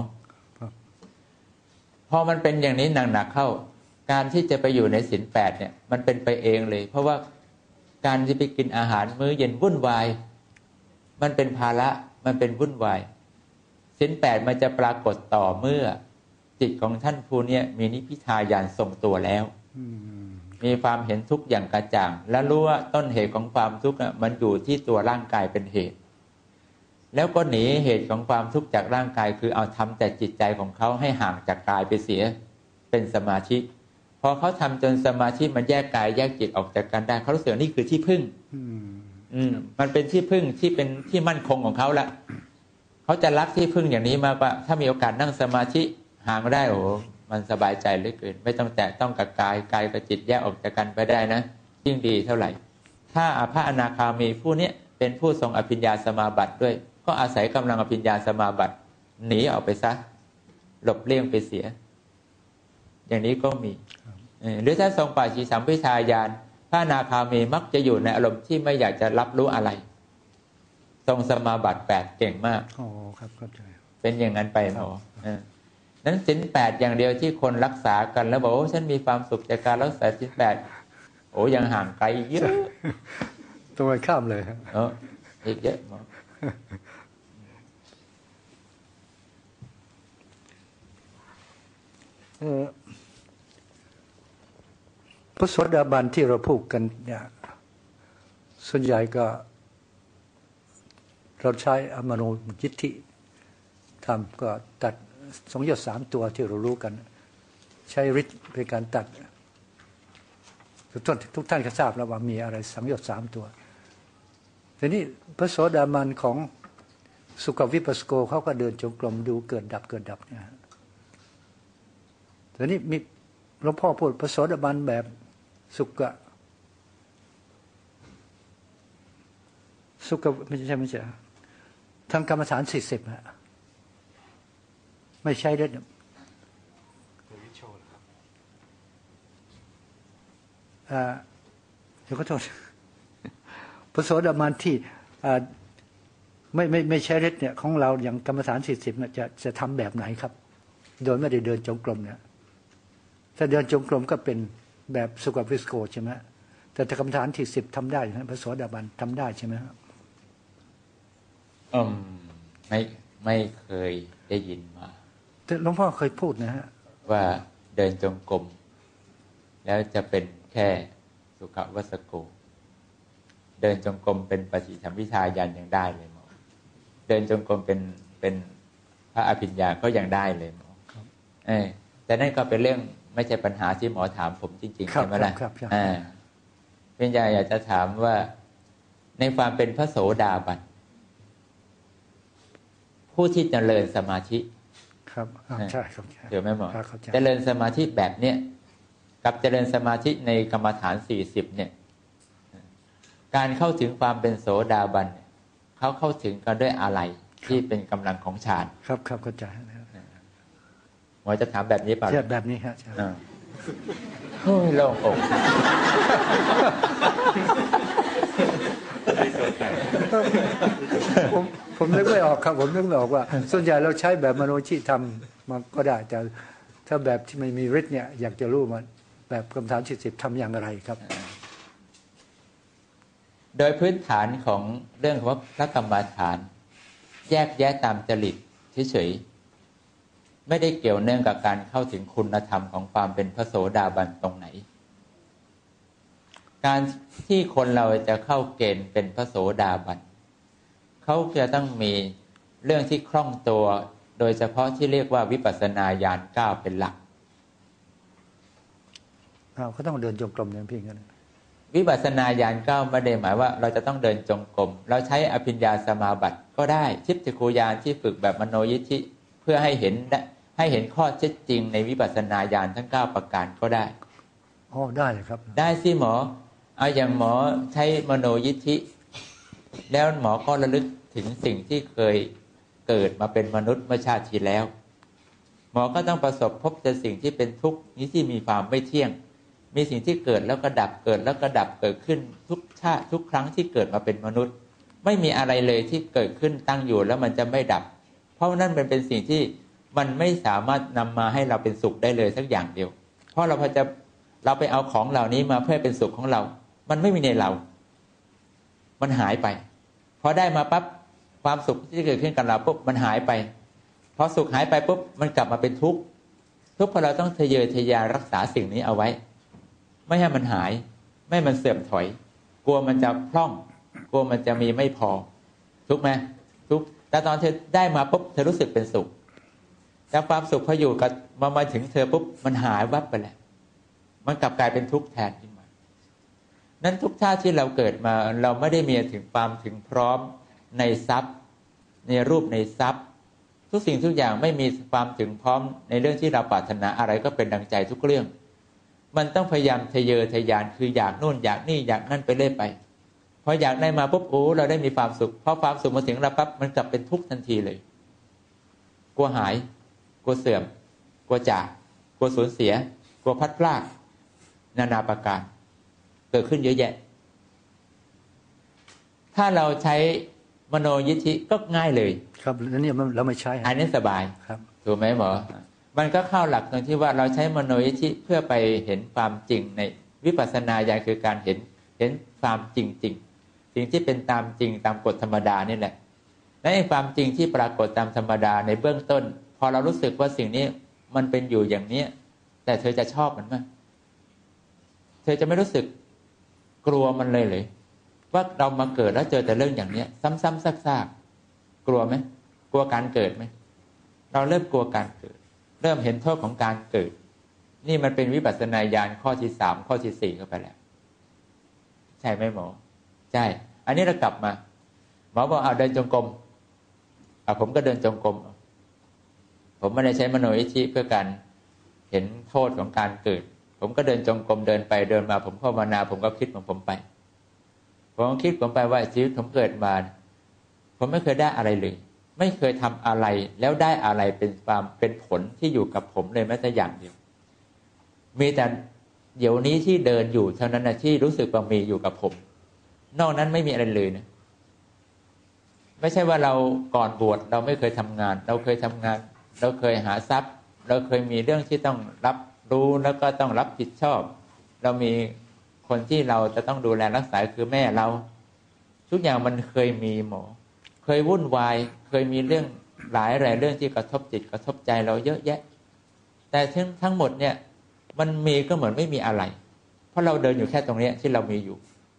พอมันเป็นอย่างนี้หนักๆเข้าการที่จะไปอยู่ในศีลแปดเนี่ยมันเป็นไปเองเลยเพราะว่าการที่ไปกินอาหารมื้อเย็นวุ่นวายมันเป็นภาระมันเป็นวุ่นวายศีลแปดมันจะปรากฏต่อเมื่อจิตของท่านผู้นี้มีนิพพิทายานทรงตัวแล้วมีความเห็นทุกข์อย่างกระจ่างและรู้ว่าต้นเหตุของความทุกข์มันอยู่ที่ตัวร่างกายเป็นเหตุแล้วก็หนีเหตุของความทุกข์จากร่างกายคือเอาทำแต่จิตใจของเขาให้ห่างจากกายไปเสียเป็นสมาธิพอเขาทำจนสมาธิมันแยกกายแยกจิตออกจากกันได้เขารู้สึกนี่คือที่พึ่งอืมมันเป็นที่พึ่งที่เป็นที่มั่นคงของเขาละเขาจะรักที่พึ่งอย่างนี้มากกว่าถ้ามีโอกาสนั่งสมาธิห่างได้โอ้มันสบายใจเหลือเกินไม่ต้องแตะต้องกับกายกายกับจิตแยกออกจากกันไปได้นะยิ่งดีเท่าไหร่ถ้าพระอนาคามีผู้นี้เป็นผู้ทรงอภิญญาสมาบัติด้วยก็อาศัยกำลังอภิญญาสมาบัติหนีออกไปซะหลบเลี่ยงไปเสียอย่างนี้ก็มีหรือถ้าทรงปัจฉิสัมภิทาญาณพระอนาคามีมักจะอยู่ในอารมณ์ที่ไม่อยากจะรับรู้อะไรทรงสมาบัติแปดเก่งมากอ๋อครับเข้าใจเป็นอย่างนั้นไปหมอนั้นศีลแปดอย่างเดียวที่คนรักษากันแล้วบอกว่าฉันมีความสุขจากการรักษาศีลแปดโอ้ยังห่างไกลเยอะตรงข้ามเลยครับเอออีกเยอะหมอพระโสดาบันที่เราพูดกันเนี่ยส่วนใหญ่ก็เราใช้อมโนยิทธิทำก็ตัดสองยอดสามตัวที่เรารู้กันใช้ฤทธิ์เป็นการตัดทุกท่านทุกท่านก็ทราบแล้วว่ามีอะไรสังโยชน์สามตัวทีนี้พระโสดาบันของสุขวิปัสสโกเขาก็เดินจงกรมดูเกิดดับเกิดดับเนี่ยทีนี้มีหลวงพ่อพูดพระโสดาบันแบบสุขะสุขไม่ใช่ไม่ใช่ทำกรรมฐานสี่สิบฮะไม่ใช่ด้วยเดี๋ยวก็โทษพระโสดาบันที่ไม่ไม่ไม่ใช่ฤทธิ์เนี่ยของเราอย่างกรรมฐานสี่สิบเนี่ยจะจะทำแบบไหนครับโดยไม่ได้เดินจงกรมเนี่ยถ้าเดินจงกรมก็เป็นแบบสุขวิสโกใช่ไหมแต่ถ้ากรรมฐานที่สิบทำได้นะพระโสดาบันทำได้ใช่ไหมครับอืมไม่ไม่เคยได้ยินมาแต่หลวงพ่อเคยพูดนะฮะว่าเดินจงกรมแล้วจะเป็นแค่สุขวัสโกเดินจงกรมเป็นปฏิสัมภิทาญาณยังได้เลยหมอเดินจงกรมเป็นเป็นพระอภิญญาก็ยังได้เลยหมอเออแต่นั่นก็เป็นเรื่องไม่ใช่ปัญหาที่หมอถามผมจริงๆใช่ไหมล่ะอ่าอภิญญาอยากจะถามว่าในความเป็นพระโสดาบันผู้ที่เจริญสมาธิครับใช่ครับเดี๋ยวแม่หมอเจริญสมาธิแบบเนี้ยกับเจริญสมาธิในกรรมฐานสี่สิบเนี่ยการเข้าถึงความเป็นโสดาบันเขาเข้าถึงกันด้วยอะไรที่เป็นกำลังของฌานครับครับเข้าใจหมอจะถามแบบนี้ป่ะใช่แบบนี้ครับโอ้ยโล่งอกผมผมนึกไม่ออกครับผมนึกไม่ออกว่าส่วนใหญ่เราใช้แบบมโนชิทำมันก็ได้แต่ถ้าแบบที่ไม่มีฤทธิ์เนี่ยอยากจะรู้มันแบบกรรมฐานสี่สิบทำอย่างไรครับโดยพื้นฐานของเรื่องของพระกรรมฐานแยกแยะตามจริตเฉยๆไม่ได้เกี่ยวเนื่องกับการเข้าถึงคุณธรรมของความเป็นพระโสดาบันตรงไหนการที่คนเราจะเข้าเกณฑ์เป็นพระโสดาบันเขาจะต้องมีเรื่องที่คล่องตัวโดยเฉพาะที่เรียกว่าวิปัสสนาญาณเก้าเป็นหลักอ้าวเขาต้องเดินจงกรมเนี่ยพี่งั้นวิปัสสนาญาณเก้าไม่ได้หมายว่าเราจะต้องเดินจงกรมเราใช้อภิญญาสมาบัติก็ได้ทิฏฐิคูญาณที่ฝึกแบบมโนยิทธิเพื่อให้เห็นให้เห็นข้อเท็จจริงในวิปัสสนาญาณทั้งเก้าประการก็ได้อ๋อได้เลยครับได้สิหมอเอาอย่างหมอใช้มโนยิทธิแล้วหมอก็ระลึกถึงสิ่งที่เคยเกิดมาเป็นมนุษย์เมื่อชาติที่แล้วหมอก็ต้องประสบพบแต่สิ่งที่เป็นทุกข์นี้ที่มีความไม่เที่ยงมีสิ่งที่เกิดแล้วก็ดับเกิดแล้วก็ดับเกิดขึ้นทุกชาติทุกครั้งที่เกิดมาเป็นมนุษย์ไม่มีอะไรเลยที่เกิดขึ้นตั้งอยู่แล้วมันจะไม่ดับเพราะนั่นเป็นเป็นสิ่งที่มันไม่สามารถนำมาให้เราเป็นสุขได้เลยสักอย่างเดียวเพราะเราพอจะเราไปเอาของเหล่านี้มาเพื่อเป็นสุขของเรามันไม่มีในเรามันหายไปพอได้มาปั๊บความสุขที่เกิดขึ้นกับเราปุ๊บมันหายไปพอสุขหายไปปุ๊บมันกลับมาเป็นทุกข์ทุกข์เพราะเราต้องทะเยอทะยานรักษาสิ่งนี้เอาไว้ไม่ให้มันหายไม่ให้มันเสื่อมถอยกลัวมันจะพร่องกลัวมันจะมีไม่พอทุกไหมทุกแต่ตอนเธอได้มาปุ๊บเธอรู้สึกเป็นสุขแต่ความสุขพออยู่กับมามาถึงเธอปุ๊บมันหายวับไปแล้วมันกลับกลายเป็นทุกข์แทนขึ้นมานั้นทุกชาติที่เราเกิดมาเราไม่ได้มีถึงความถึงพร้อมในทรัพย์ในรูปในทรัพย์ทุกสิ่งทุกอย่างไม่มีความถึงพร้อมในเรื่องที่เราปรารถนาอะไรก็เป็นดังใจทุกเรื่องมันต้องพยายามทะเยอทะยานคืออยากโน่นอยากนี่อยากนั่นไปเรื่อยไปพออยากได้มาปุ๊บโอ้เราได้มีความสุขพอความสุขมาถึงเราปั๊บมันกลับเป็นทุกข์ทันทีเลยกลัวหายกลัวเสื่อมกลัวจากกลัวสูญเสียกลัวพัดพลาดนานาประการเกิดขึ้นเยอะแยะถ้าเราใช้มโนยิทธิก็ง่ายเลยครับแล้วนี่เราไม่ใช้อันนี้สบายครับถูกไหมหมอมันก็เข้าหลักตรงที่ว่าเราใช้มโนยิทธิเพื่อไปเห็นความจริงในวิปัสสนาญาณคือการเห็นเห็นความจริงจริงสิ่งที่เป็นตามจริงตามกฎธรรมดานี่แหละและไอ้ความจริงที่ปรากฏตามธรรมดาในเบื้องต้นพอเรารู้สึกว่าสิ่งนี้มันเป็นอยู่อย่างนี้แต่เธอจะชอบมันไหมเธอจะไม่รู้สึกกลัวมันเลยเลยว่าเรามาเกิดแล้วเจอแต่เรื่องอย่างนี้ซ้ำๆซากๆกลัวไหมกลัวการเกิดไหมเราเริ่มกลัวการเกิดเริ่มเห็นโทษของการเกิดนี่มันเป็นวิปัสสนาญาณข้อที่สามข้อที่สี่เข้าไปแล้วใช่ไหมหมอใช่อันนี้เรากลับมาหมอบอกเอาเดินจงกรมเอาผมก็เดินจงกรมผมไม่ได้ใช้มโนยิทธิเพื่อการเห็นโทษของการเกิดผมก็เดินจงกรมเดินไปเดินมาผมภาวนาผมก็คิดของผมไปผมคิดผมไปว่าชีวิตผมเกิดมาผมไม่เคยได้อะไรเลยไม่เคยทำอะไรแล้วได้อะไรเป็นความเป็นผลที่อยู่กับผมเลยแม้แต่อย่างเดียวมีแต่เดี๋ยวนี้ที่เดินอยู่เท่านั้นนะที่รู้สึกว่ามีอยู่กับผมนอกนั้นไม่มีอะไรเลยนะไม่ใช่ว่าเราก่อนบวชเราไม่เคยทำงานเราเคยทำงานเราเคยหาทรัพย์เราเคยมีเรื่องที่ต้องรับรู้แล้วก็ต้องรับผิดชอบเรามีคนที่เราจะต้องดูแลรักษาคือแม่เราทุกอย่างมันเคยมีหมอเคยวุ่นวายเคยมีเรื่องหลายหลายเรื่องที่กระทบจิตกระทบใจเราเยอะแยะแต่ทั้งทั้งหมดเนี่ยมันมีก็เหมือนไม่มีอะไรเพราะเราเดินอยู่แค่ตรงนี้ที่เรามีอยู่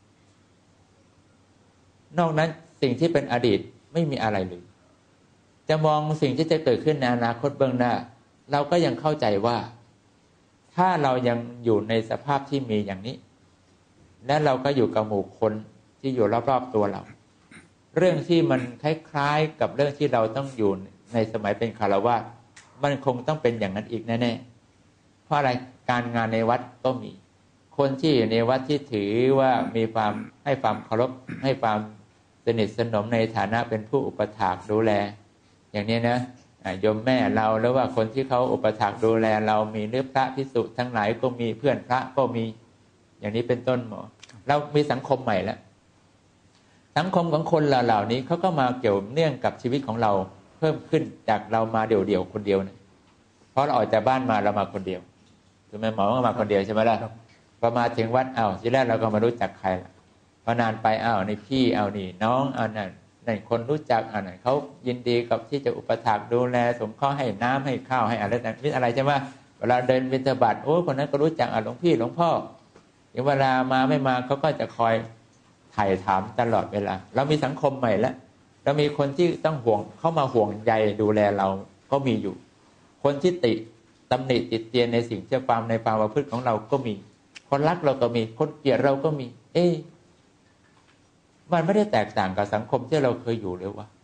นอกนั้นสิ่งที่เป็นอดีตไม่มีอะไรเลยจะมองสิ่งที่จะเกิดขึ้นในอนาคตเบื้องหน้าเราก็ยังเข้าใจว่าถ้าเรายังอยู่ในสภาพที่มีอย่างนี้และเราก็อยู่กับหมู่คนที่อยู่รอบๆตัวเราเรื่องที่มันคล้ายๆกับเรื่องที่เราต้องอยู่ในสมัยเป็นฆราวาสมันคงต้องเป็นอย่างนั้นอีกแน่ๆเพราะอะไรการงานในวัดก็มีคนที่อยู่ในวัดที่ถือว่ามีความให้ความเคารพให้ความสนิทสนมในฐานะเป็นผู้อุปถากดูแลอย่างนี้นะโยมแม่เราหรือว่าคนที่เขาอุปถากดูแลเรามีเนื้อพระภิกษุทั้งหลายก็มีเพื่อนพระก็มีอย่างนี้เป็นต้นหมอเรามีสังคมใหม่แล้วสังคมของคนเหล่านี้เขาก็มาเกี่ยวเนื่องกับชีวิตของเราเพิ่มขึ้นจากเรามาเดี่ยวๆคนเดียวนะเพราะเราออกจากบ้านมาเรามาคนเดียวถูกไหมหมอก็มาคนเดียวใช่ไหมล่ะพอมาถึงวัดอ้าวทีแรกเราก็มารู้จักใครล่ะพอนานไปอ้าวนี่พี่อ้าวนี่น้องอ้าวนั่นนั่นคนรู้จักอ้าวนั่นเขายินดีกับที่จะอุปถัมภ์ดูแลสงเคราะห์ให้น้ำให้ข้าวให้อะไรต่างๆอะไรใช่ไหมเวลาเดินบิณฑบาตโอ้คนนั้นก็รู้จักอ่ะหลวงพี่หลวงพ่อเวลามาไม่มาเขาก็จะคอยไถ่ถามตลอดเวลาเรามีสังคมใหม่แล้วเรามีคนที่ต้องห่วงเข้ามาห่วงใยดูแลเราก็มีอยู่คนที่ติตำหนิติเตียนในสิ่งที่ความในความประพฤติของเราก็มีคนรักเราก็มีคนเกลียดเราก็มี เอ๊ะมันไม่ได้แตกต่างกับสังคมที่เราเคยอยู่เลยวะ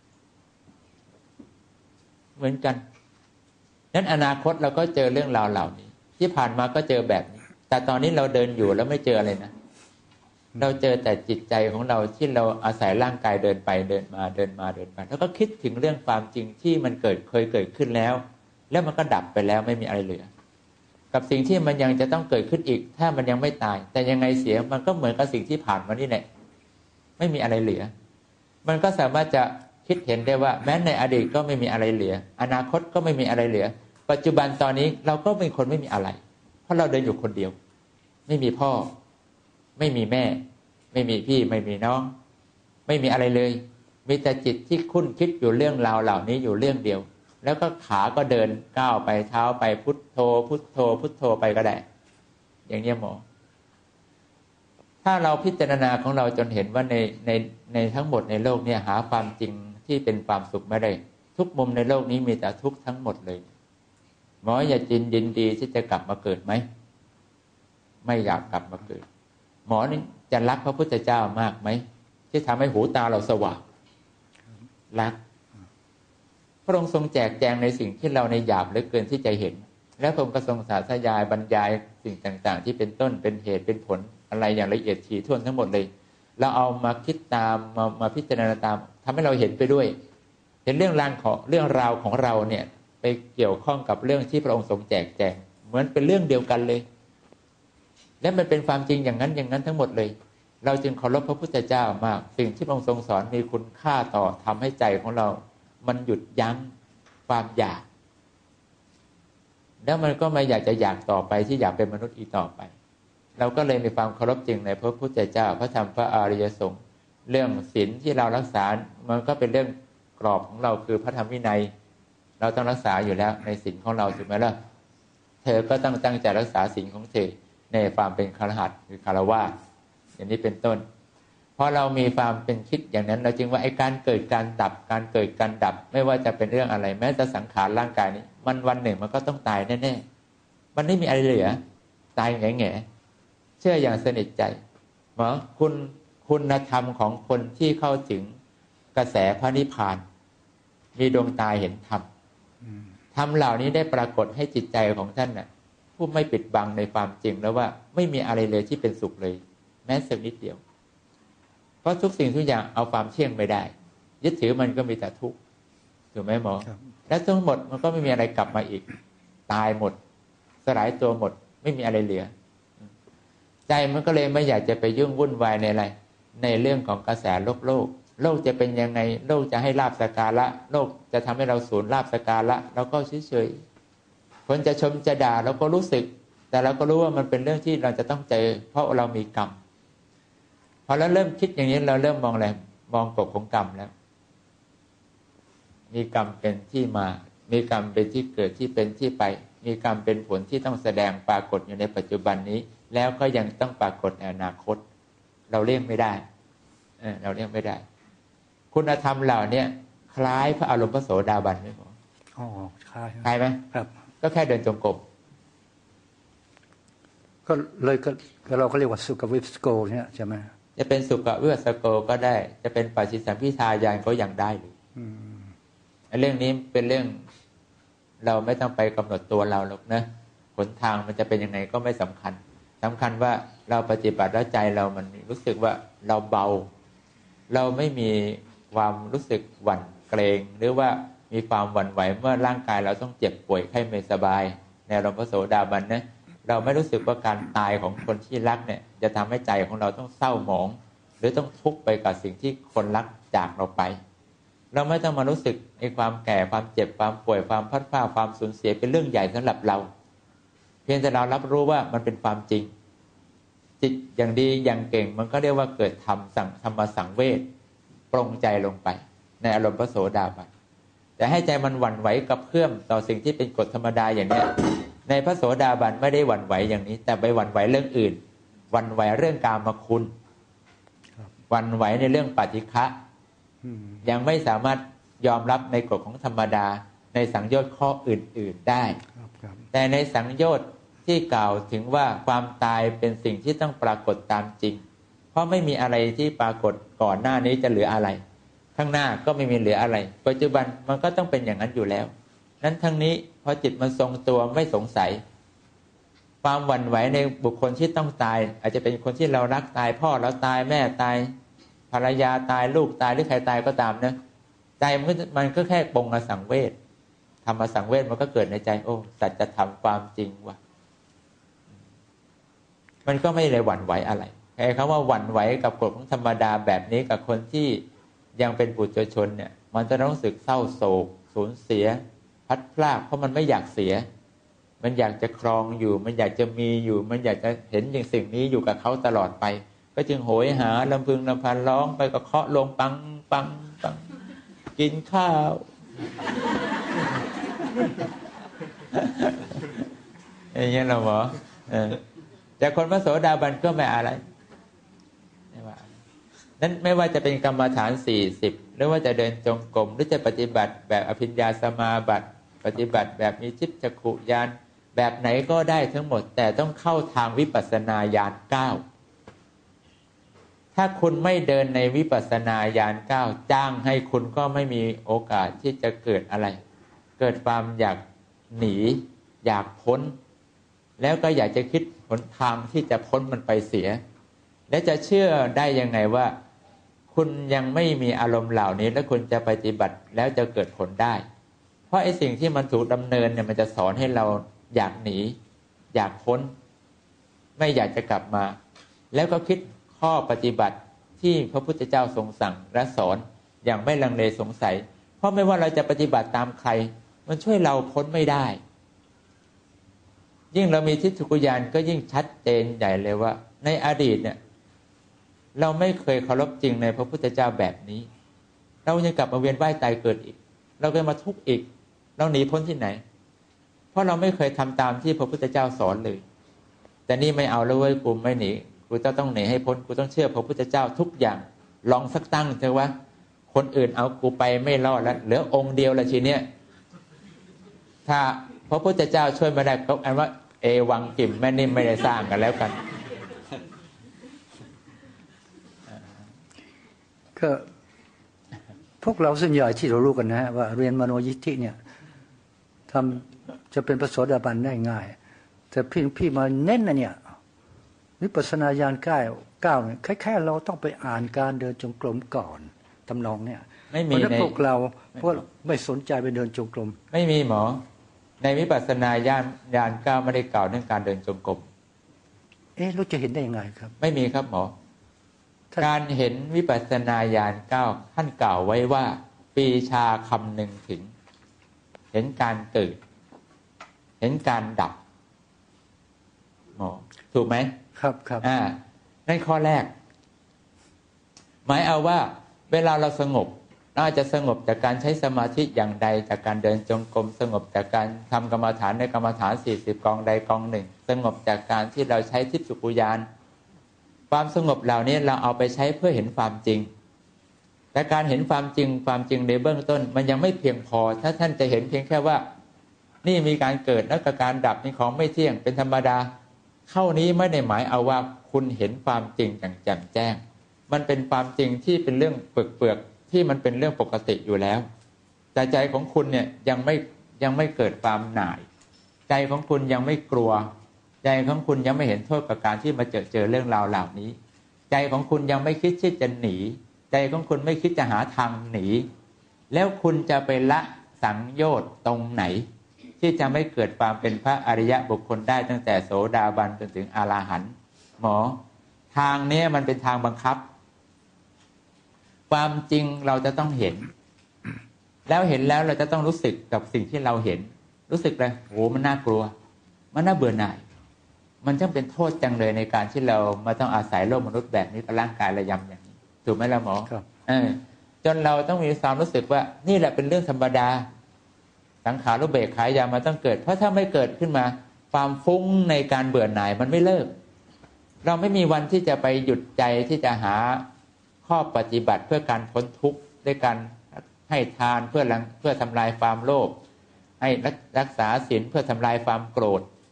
เหมือนกันนั้นอนาคตเราก็เจอเรื่องราวเหล่านี้ที่ผ่านมาก็เจอแบบนี้แต่ตอนนี้เราเดินอยู่แล้วไม่เจออะไรนะเราเจอแต่จิตใจของเราที่เราอาศัยร่างกายเดินไปเดินมาเดินมาเดินไปแล้วก็คิดถึงเรื่องความจริงที่มันเกิดเคยเกิดขึ้นแล้วแล้วมันก็ดับไปแล้วไม่มีอะไรเหลือกับสิ่งที่มันยังจะต้องเกิดขึ้นอีกถ้ามันยังไม่ตายแต่ยังไงเสียมันก็เหมือนกับสิ่งที่ผ่านมานี่แหละไม่มีอะไรเหลือมันก็สามารถจะคิดเห็นได้ว่าแม้ในอดีตก็ไม่มีอะไรเหลืออนาคตก็ไม่มีอะไรเหลือปัจจุบันตอนนี้เราก็เป็นคนไม่มีอะไรเพราะเราเดินอยู่คนเดียวไม่มีพ่อไม่มีแม่ไม่มีพี่ไม่มีน้องไม่มีอะไรเลยมีแต่จิตที่คุ้นคิดอยู่เรื่องราวเหล่านี้อยู่เรื่องเดียวแล้วก็ขาก็เดินก้าวไปเท้าไปพุทโธพุทโธพุทโธไปก็ได้อย่างนี้หมอถ้าเราพิจารณาของเราจนเห็นว่าในในในทั้งหมดในโลกเนี่ยหาความจริงที่เป็นความสุขไม่ได้ทุกมุมในโลกนี้มีแต่ทุกข์ทั้งหมดเลยหมออย่าจินยินดีที่จะกลับมาเกิดไหมไม่อยากกลับมาเกิดหมอนี่จะรักพระพุทธเจ้ามากไหมที่ทำให้หูตาเราสว่างรักพระองค์ทรงแจกแจงในสิ่งที่เราในหยาบเหลือเกินที่จะเห็นและพระองค์ก็ทรงสาธยายบรรยายสิ่งต่างๆที่เป็นต้นเป็นเหตุเป็นผลอะไรอย่างละเอียดถี่ถ้วนทั้งหมดเลยเราเอามาคิดตามมามาพิจารณาตามทำให้เราเห็นไปด้วยเห็นเรื่องราวของเรื่องราวของเราเนี่ยไปเกี่ยวข้องกับเรื่องที่พระองค์ทรงแจกแจงเหมือนเป็นเรื่องเดียวกันเลยและมันเป็นความจริงอย่างนั้นอย่างนั้นทั้งหมดเลยเราจึงเคารพพระพุทธเจ้ามากสิ่งที่พระองค์ทรงสอนมีคุณค่าต่อทำให้ใจของเรามันหยุดยั้งความอยากแล้วมันก็ไม่อยากจะอยากต่อไปที่อยากเป็นมนุษย์อีกต่อไปเราก็เลยมีความเคารพจริงในพระพุทธเจ้าพระธรรมพระอริยสงฆ์เรื่องศีลที่เรารักษามันก็เป็นเรื่องกรอบของเราคือพระธรรมวินัยเราต้องรักษาอยู่แล้วในศีลของเราถูกไหมล่ะเธอก็ต้องตั้งใจรักษาศีลของเธอในความเป็นคฤหัสถ์หรือคฤหัสถ์อย่างนี้เป็นต้นเพราะเรามีความเป็นคิดอย่างนั้นเราจึงว่าไอ้การเกิดการดับการเกิดการดับไม่ว่าจะเป็นเรื่องอะไรแม้แต่สังขารร่างกายนี้มันวันหนึ่งมันก็ต้องตายแน่ๆมันไม่มีอะไรเหลือตายแง่ๆเชื่ออย่างสนิทใจหมอคุณคุณธรรมของคนที่เข้าถึงกระแสพระนิพพานมีดวงตาเห็นธรรมธรรมเหล่านี้ได้ปรากฏให้จิตใจของท่านน่ะผู้ไม่ปิดบังในความจริงแล้วว่าไม่มีอะไรเลยที่เป็นสุขเลยแม้สักนิดเดียวเพราะทุกสิ่งทุกอย่างเอาความเที่ยงไม่ได้ยึดถือมันก็มีแต่ทุกข์ถูกไหมหมอและทั้งหมดมันก็ไม่มีอะไรกลับมาอีกตายหมดสลายตัวหมดไม่มีอะไรเหลือใจมันก็เลยไม่อยากจะไปยุ่งวุ่นวายในอะไรในเรื่องของกระแสโลกโลกโลกจะเป็นยังไงโลกจะให้ลาภสักการะโลกจะทำให้เราสูญลาภสักการะเราก็เฉยๆคนจะชมจะด่าเราก็รู้สึกแต่เราก็รู้ว่ามันเป็นเรื่องที่เราจะต้องเจอเพราะเรามีกรรมพอเราเริ่มคิดอย่างนี้เราเริ่มมองอะไรมองกฎของกรรมแล้วมีกรรมเป็นที่มามีกรรมเป็นที่เกิดที่เป็นที่ไปมีกรรมเป็นผลที่ต้องแสดงปรากฏอยู่ในปัจจุบันนี้แล้วก็ยังต้องปรากฏในอนาคตเราเลี่ยงไม่ได้เออเราเลี่ยงไม่ได้คุณธรรมเหล่านี้คล้ายพระอารมณ์พระโสดาบันไหมผมอ๋อคล้ายคล้ายไหมครับก็แค่เดินจงกรมก็เลยก็เราก็เรียกว่าสุขวิปัสสโกเนี่ยใช่ไหมจะเป็นสุขวิปัสสโกก็ได้จะเป็นปัจฉิสัมภิทาญาณก็ยังได้เลยเรื่องนี้เป็นเรื่องเราไม่ต้องไปกำหนดตัวเราหรอกนะหนทางมันจะเป็นยังไงก็ไม่สำคัญสำคัญว่าเราปฏิบัติแล้วใจเรามันรู้สึกว่าเราเบาเราไม่มีความรู้สึกหวั่นเกรงหรือว่ามีความหวั่นไหวเมื่อร่างกายเราต้องเจ็บป่วยไข้ไม่สบายในอารมณ์พระโสดาบันนะเราไม่รู้สึกว่าการตายของคนที่รักเนี่ยจะทำให้ใจของเราต้องเศร้าหมองหรือต้องทุกข์ไปกับสิ่งที่คนรักจากเราไปเราไม่ต้องมารู้สึกในความแก่ความเจ็บความป่วยความพัดพลาดความสูญเสียเป็นเรื่องใหญ่สำหรับเราเพียงแต่เรารับรู้ว่ามันเป็นความจริงจิตอย่างดีอย่างเก่งมันก็เรียกว่าเกิดธรรมสั่งธรรมสังเวชปรงใจลงไปในอารมณ์พระโสดาบันแต่ให้ใจมันหวั่นไหวกับเพื่อมต่อสิ่งที่เป็นกฎธรรมดาอย่างนี้ในพระโสดาบันไม่ได้หวั่นไหวอย่างนี้แต่ไปหวั่นไหวเรื่องอื่นหวั่นไหวเรื่องกามคุณหวั่นไหวในเรื่องปฏิฆะยังไม่สามารถยอมรับในกฎของธรรมดาในสังโยชน์ข้ออื่นๆได้แต่ในสังโยชน์ที่ที่กล่าวถึงว่าความตายเป็นสิ่งที่ต้องปรากฏตามจริงเพราะไม่มีอะไรที่ปรากฏก่อนหน้านี้จะเหลืออะไรข้างหน้าก็ไม่มีเหลืออะไรปัจจุบันมันก็ต้องเป็นอย่างนั้นอยู่แล้วนั้นทั้งนี้พอจิตมันทรงตัวไม่สงสัยความหวั่นไหวในบุคคลที่ต้องตายอาจจะเป็นคนที่เรารักตายพ่อเราตายแม่ตายภรรยาตายลูกตายหรือใครตายก็ตามนะใจมันก็มันก็แค่ปรงอสังเวชธรรมสังเวชมันก็เกิดในใจโอ้สัจธรรมความจริงว่ะมันก็ไม่เลยหวั่นไหวอะไรไอ้คำว่าหวั่นไหวกับกฎของธรรมดาแบบนี้กับคนที่ยังเป็นปุถุชนเนี่ยมันจะรู้สึกเศร้าโศกสูญเสียพัดพลาดเพราะมันไม่อยากเสียมันอยากจะครองอยู่มันอยากจะมีอยู่มันอยากจะเห็นอย่างสิ่งนี้อยู่กับเขาตลอดไปก็จึงโหยหาลำพึงลำพันร้องไปก็เคาะลงปังปังปังกินข้าวอย่างเงี้ยเราหมอแต่คนพระโสดาบันก็ไม่อะไรไม่ว่านั้นไม่ว่าจะเป็นกรรมฐานสี่สิบหรือว่าจะเดินจงกรมหรือจะปฏิบัติแบบอภิญญาสมาบัติปฏิบัติแบบมีทิพจักขุญาณแบบไหนก็ได้ทั้งหมดแต่ต้องเข้าทางวิปัสสนาญาณเก้าถ้าคุณไม่เดินในวิปัสสนาญาณเก้าจ้างให้คุณก็ไม่มีโอกาสที่จะเกิดอะไรเกิดความอยากหนีอยากพ้นแล้วก็อยากจะคิดหนทางที่จะพ้นมันไปเสียและจะเชื่อได้ยังไงว่าคุณยังไม่มีอารมณ์เหล่านี้แล้วคุณจะปฏิบัติแล้วจะเกิดผลได้เพราะไอ้สิ่งที่มันถูกดำเนินเนี่ยมันจะสอนให้เราอยากหนีอยากพ้นไม่อยากจะกลับมาแล้วก็คิดข้อปฏิบัติที่พระพุทธเจ้าทรงสั่งและสอนอย่างไม่ลังเลสงสัยเพราะไม่ว่าเราจะปฏิบัติตามใครมันช่วยเราพ้นไม่ได้ยิ่งเรามีทิฏฐิกุญาณก็ยิ่งชัดเจนใหญ่เลยว่าในอดีตเนี่ยเราไม่เคยเคารพจริงในพระพุทธเจ้าแบบนี้เรายังกลับมาเวียนว่ายตายเกิดอีกเราก็มาทุกข์อีกเราหนีพ้นที่ไหนเพราะเราไม่เคยทำตามที่พระพุทธเจ้าสอนเลยแต่นี่ไม่เอาแล้วเว้ยกูไม่หนีกูจะต้องหนีให้พ้นกูต้องเชื่อพระพุทธเจ้าทุกอย่างลองสักตั้งเถอะว่าคนอื่นเอากูไปไม่รอดแล้วเหลือองค์เดียวละทีเนี้ยถ้าพระพุทธเจ้าช่วยไม่ได้ก็อันว่าเอวังกิ่มแม่นิ่มไม่ได้สร้างกันแล้วกันก็พวกเราส่วนใหญ่ที่เรารู้กันนะฮะว่าเรียนมโนยิทธิเนี่ยทำจะเป็นพระโสดาบันได้ง่ายแต่พี่พี่มาเน้นนะเนี่ยวิปัสสนาญาณเก้าเก้าเนี่ยแค่เราต้องไปอ่านการเดินจงกรมก่อนทำนองเนี่ยไม่มีในพวกเราเพราะไม่สนใจไปเดินจงกรมไม่มีหมอในวิปัสสนาญาณญาณเก้าไม่ได้กล่าวเรื่องการเดินจงกรมเอ๊ะเราจะเห็นได้ยังไงครับไม่มีครับหมอการเห็นวิปัสสนาญาณเก้าท่านกล่าวไว้ว่าปีชาคำหนึ่งถึงเห็นการเกิดเห็นการดับหมอถูกไหมครับครับอ่านั่นข้อแรกหมายเอาว่าเวลาเราสงบน่าจะสงบจากการใช้สมาธิอย่างใดจากการเดินจงกรมสงบจากการทำกรรมฐานในกรรมฐานสี่สิบกองใดกองหนึ่งสงบจากการที่เราใช้ทิพจุกุญาณความสงบเหล่านี้เราเอาไปใช้เพื่อเห็นความจริงแต่การเห็นความจริงความจริงในเบื้องต้นมันยังไม่เพียงพอถ้าท่านจะเห็นเพียงแค่ว่านี่มีการเกิดแล้วก็การดับนี่ของไม่เที่ยงเป็นธรรมดาเข้านี้ไม่ได้หมายเอาว่าคุณเห็นความจริงอย่างแจ่มแจ้งมันเป็นความจริงที่เป็นเรื่องเปลือกๆที่มันเป็นเรื่องปกติอยู่แล้วแต่ใจของคุณเนี่ยยังไม่ยังไม่เกิดความหน่ายใจของคุณยังไม่กลัวใจของคุณยังไม่เห็นโทษกับการที่มาเจอเจอเรื่องราวเหล่านี้ใจของคุณยังไม่คิดที่จะหนีใจของคุณไม่คิดจะหาทางหนีแล้วคุณจะไปละสังโยชน์ตรงไหนที่จะไม่เกิดความเป็นพระอริยะบุคคลได้ตั้งแต่โสดาบันจนถึงอรหันต์หมอทางนี้มันเป็นทางบังคับความจริงเราจะต้องเห็นแล้วเห็นแล้วเราจะต้องรู้สึกกับสิ่งที่เราเห็นรู้สึกเลยโหมันน่ากลัวมันน่าเบื่อหน่ายมันช่างเป็นโทษจังเลยในการที่เรามาต้องอาศัยโลกมนุษย์แบบนี้กับร่างกายระยำอย่างนี้ถูกไหมล่ะหมอครับเออจนเราต้องมีความรู้สึกว่านี่แหละเป็นเรื่องธรรมดาสังขารุเบกขายามาต้องเกิดเพราะถ้าไม่เกิดขึ้นมาความฟุ้งในการเบื่อหน่ายมันไม่เลิกเราไม่มีวันที่จะไปหยุดใจที่จะหาข้อปฏิบัติเพื่อการพ้นทุกข์ด้วยการให้ทานเพื่อเพื่อทำลายความโลภให้รักษาศีลเพื่อทำลายความโกรธ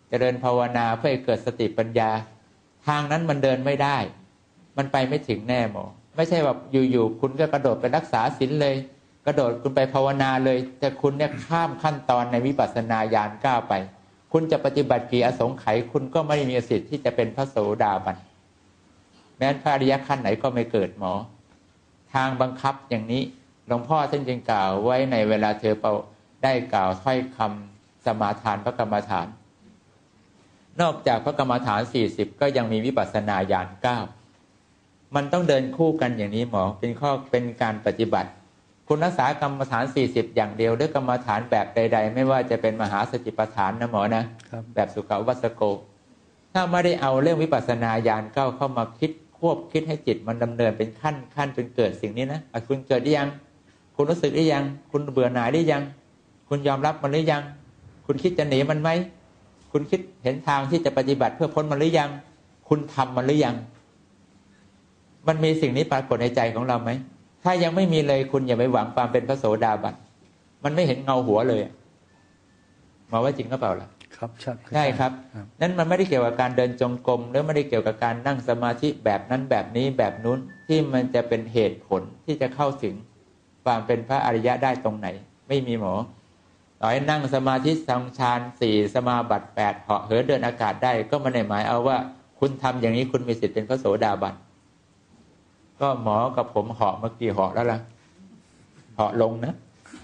เจริญภาวนาเพื่อให้เกิดสติปัญญาทางนั้นมันเดินไม่ได้มันไปไม่ถึงแน่หมอไม่ใช่แบบอยู่ๆคุณก็กระโดดไปรักษาศีลเลยกระโดดคุณไปภาวนาเลยแต่คุณเนี่ยข้ามขั้นตอนในวิปัสสนาญาณก้าวไปคุณจะปฏิบัติกี่อสงไขยคุณก็ไม่มีสิทธิ์ที่จะเป็นพระโสดาบันแม้นพระอริยขั้นไหนก็ไม่เกิดหมอทางบังคับอย่างนี้หลวงพ่อท่านจึงกล่าวไว้ในเวลาเธอเป่าได้กล่าวถ้อยคำสมาทานพระกรรมฐานนอกจากพระกรรมฐานสี่สิบก็ยังมีวิปัสสนาญาณเก้ามันต้องเดินคู่กันอย่างนี้หมอเป็นข้อเป็นการปฏิบัติคุณรักษากรรมฐานสี่สิบอย่างเดียวหรือกรรมฐานแบบใดๆไม่ว่าจะเป็นมหาสติปัฏฐานนะหมอนะแบบสุขวัสสโกถ้าไม่ได้เอาเรื่องวิปัสสนาญาณเก้าเข้ามาคิดควบคิดให้จิตมันดำเนินเป็นขั้นขั้นจนเกิดสิ่งนี้นะคุณเกิดได้ยังคุณรู้สึกได้ยังคุณเบื่อหน่ายได้ยังคุณยอมรับมันหรือยังคุณคิดจะหนีมันไหมคุณคิดเห็นทางที่จะปฏิบัติเพื่อพ้นมันหรือยังคุณทำมันหรือยังมันมีสิ่งนี้ปรากฏในใจของเราไหมถ้ายังไม่มีเลยคุณอย่าไปหวังความเป็นพระโสดาบันมันไม่เห็นเงาหัวเลยมาว่าจริงก็เปล่าล่ะครับใช่ใช่ครับนั้นมันไม่ได้เกี่ยวกับการเดินจงกรมหรือไม่ได้เกี่ยวกับการนั่งสมาธิแบบนั้นแบบนี้แบบนู้นที่มันจะเป็นเหตุผลที่จะเข้าถึงความเป็นพระอริยะได้ตรงไหนไม่มีหมอต่อให้นั่งสมาธิทำฌานสี่สมาบัติแปดเหาะเหินเดินอากาศได้ก็ไม่ได้หมายเอาว่าคุณทำอย่างนี้คุณมีสิทธิ์เป็นพระโสดาบันก็หมอกับผมเหาะเมื่อกี้เหาะแล้วล่ะเหาะลงนะ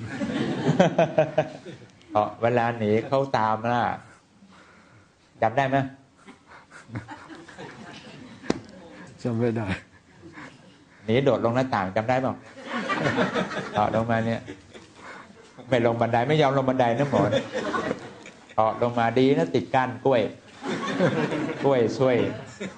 เหาะเวลาหนีเขาตามล่ะจำได้ไหมจำไม่ได้หนีโดดลงหน้าต่างจำได้เปล่าเหาะลงมาเนี่ยไม่ลงบันไดไม่ยอมลงบันไดนะหมอเหาะลงมาดีนะติดก้านกล้วยกล้วยช่วย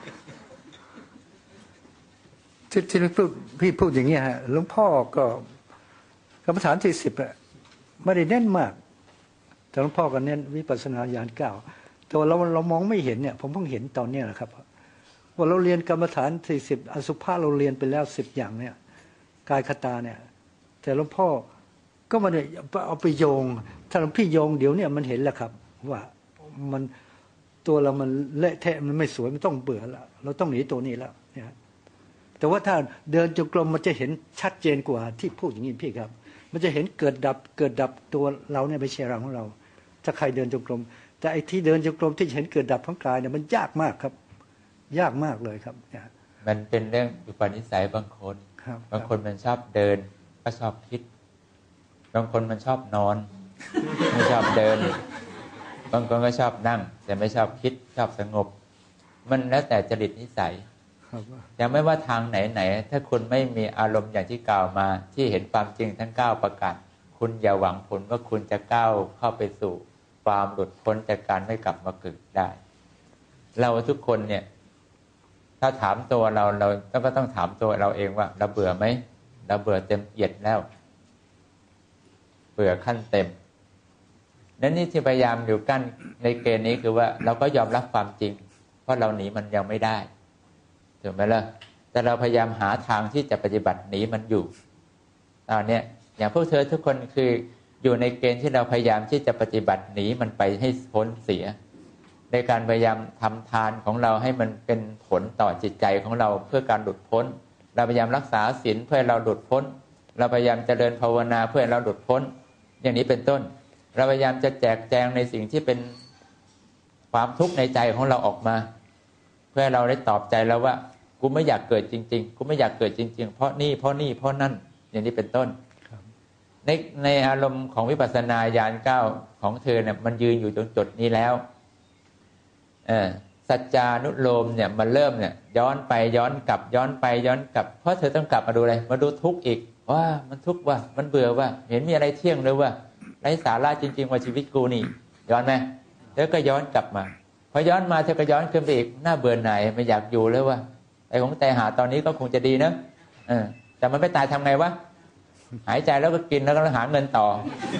ที่ที่พี่พูดพี่พูดอย่างเงี้ยฮะหลวงพ่อก็กรรมฐานที่สิบอะไม่ได้เน้นมากแต่หลวงพ่อก็เน้นวิปัสสนาญาณเก้าแต่ว่าเราเรามองไม่เห็นเนี่ยผมเพิ่งเห็นตอนเนี้ยนะครับว่าเราเรียนกรรมฐานสี่สิบอสุภะเราเรียนไปแล้วสิบอย่างเนี่ยกายคตาเนี่ยแต่หลวงพ่อก็มาเนี่ยเอาไปโยงถ้าหลวงพี่โยงเดี๋ยวเนี่ยมันเห็นแล้วครับว่ามันตัวเรามันเละเทะมันไม่สวยมันต้องเบื่อแล้วเราต้องหนีตัวนี้แล้วเนี่ยแต่ว่าถ้าเดินจงกรมมันจะเห็นชัดเจนกว่าที่พูดอย่างนี้พี่ครับมันจะเห็นเกิดดับเกิดดับตัวเราเนี่ยไม่ใช่เราของเราถ้าใครเดินจงกรมแต่ไอ้ที่เดินจงกรมที่เห็นเกิดดับของกายเนี่ยมันยากมากครับยากมากเลยครับมันเป็นเรื่องอุปนิสัยบางคนบางคนมันชอบเดินก็ชอบคิดบางคนมันชอบนอนไม่ชอบเดินบางคนก็ชอบนั่งแต่ไม่ชอบคิดชอบสงบมันแล้วแต่จริตนิสัยอย่างไม่ว่าทางไหนๆถ้าคุณไม่มีอารมณ์อย่างที่กล่าวมาที่เห็นความจริงทั้งเก้าประการคุณอย่าหวังผลว่าคุณจะก้าวเข้าไปสู่ความหลุดพ้นจากการไม่กลับมาเกิดได้เราทุกคนเนี่ยถ้าถามตัวเราเราก็ต้องถามตัวเราเองว่าเราเบื่อไหมเราเบื่อเต็มเอียดแล้วเบื่อขั้นเต็มนั่นนี่ที่พยายามอยู่กันในเกณฑ์นี้คือว่าเราก็ยอมรับความจริงเพราะเราหนีมันยังไม่ได้ถูกไหมล่ะแต่เราพยายามหาทางที่จะปฏิบัติหนีมันอยู่ตอนนี้อย่างพวกเธอทุกคนคืออยู่ในเกณฑ์ที่เราพยายามที่จะปฏิบัติหนีมันไปให้พ้นเสียในการพยายามทำทานของเราให้มันเป็นผลต่อจิตใจของเราเพื่อการหลุดพ้นเราพยายามรักษาศีลเพื่อเราหลุดพ้นเราพยายามเจริญภาวนาเพื่อเราหลุดพ้นอย่างนี้เป็นต้นเราพยายามจะแจกแจงในสิ่งที่เป็นความทุกข์ในใจของเราออกมาเพื่อเราได้ตอบใจแล้วว่ากูไม่อยากเกิดจริงๆกูไม่อยากเกิดจริงๆเพราะนี่เพราะนี่เพราะนั่นอย่างนี้เป็นต้นในในอารมณ์ของวิปัสสนาญาณเก้าของเธอเนี่ยมันยืนอยู่ตรงจุดนี้แล้วเออสัจจานุโลมเนี่ยมันเริ่มเนี่ยย้อนไปย้อนกลับย้อนไปย้อนกลับเพราะเธอต้องกลับมาดูอะไรมาดูทุกข์อีกว่ามันทุกข์ว่ามันเบื่อว่าเห็นมีอะไรเที่ยงเลยว่าไร้สาระจริงๆว่าชีวิตกูนี่ย้อนไหมเธอก็ย้อนกลับมาพอย้อนมาเธอก็ย้อนขึ้นไปอีกหน้าเบื่อหน่ายไม่อยากอยู่เลยว่าไอ้ของแต่หาตอนนี้ก็คงจะดีนะเออแต่มันไม่ตายทำไงวะหายใจแล้วก็กินแล้วก็หาเงินต่อ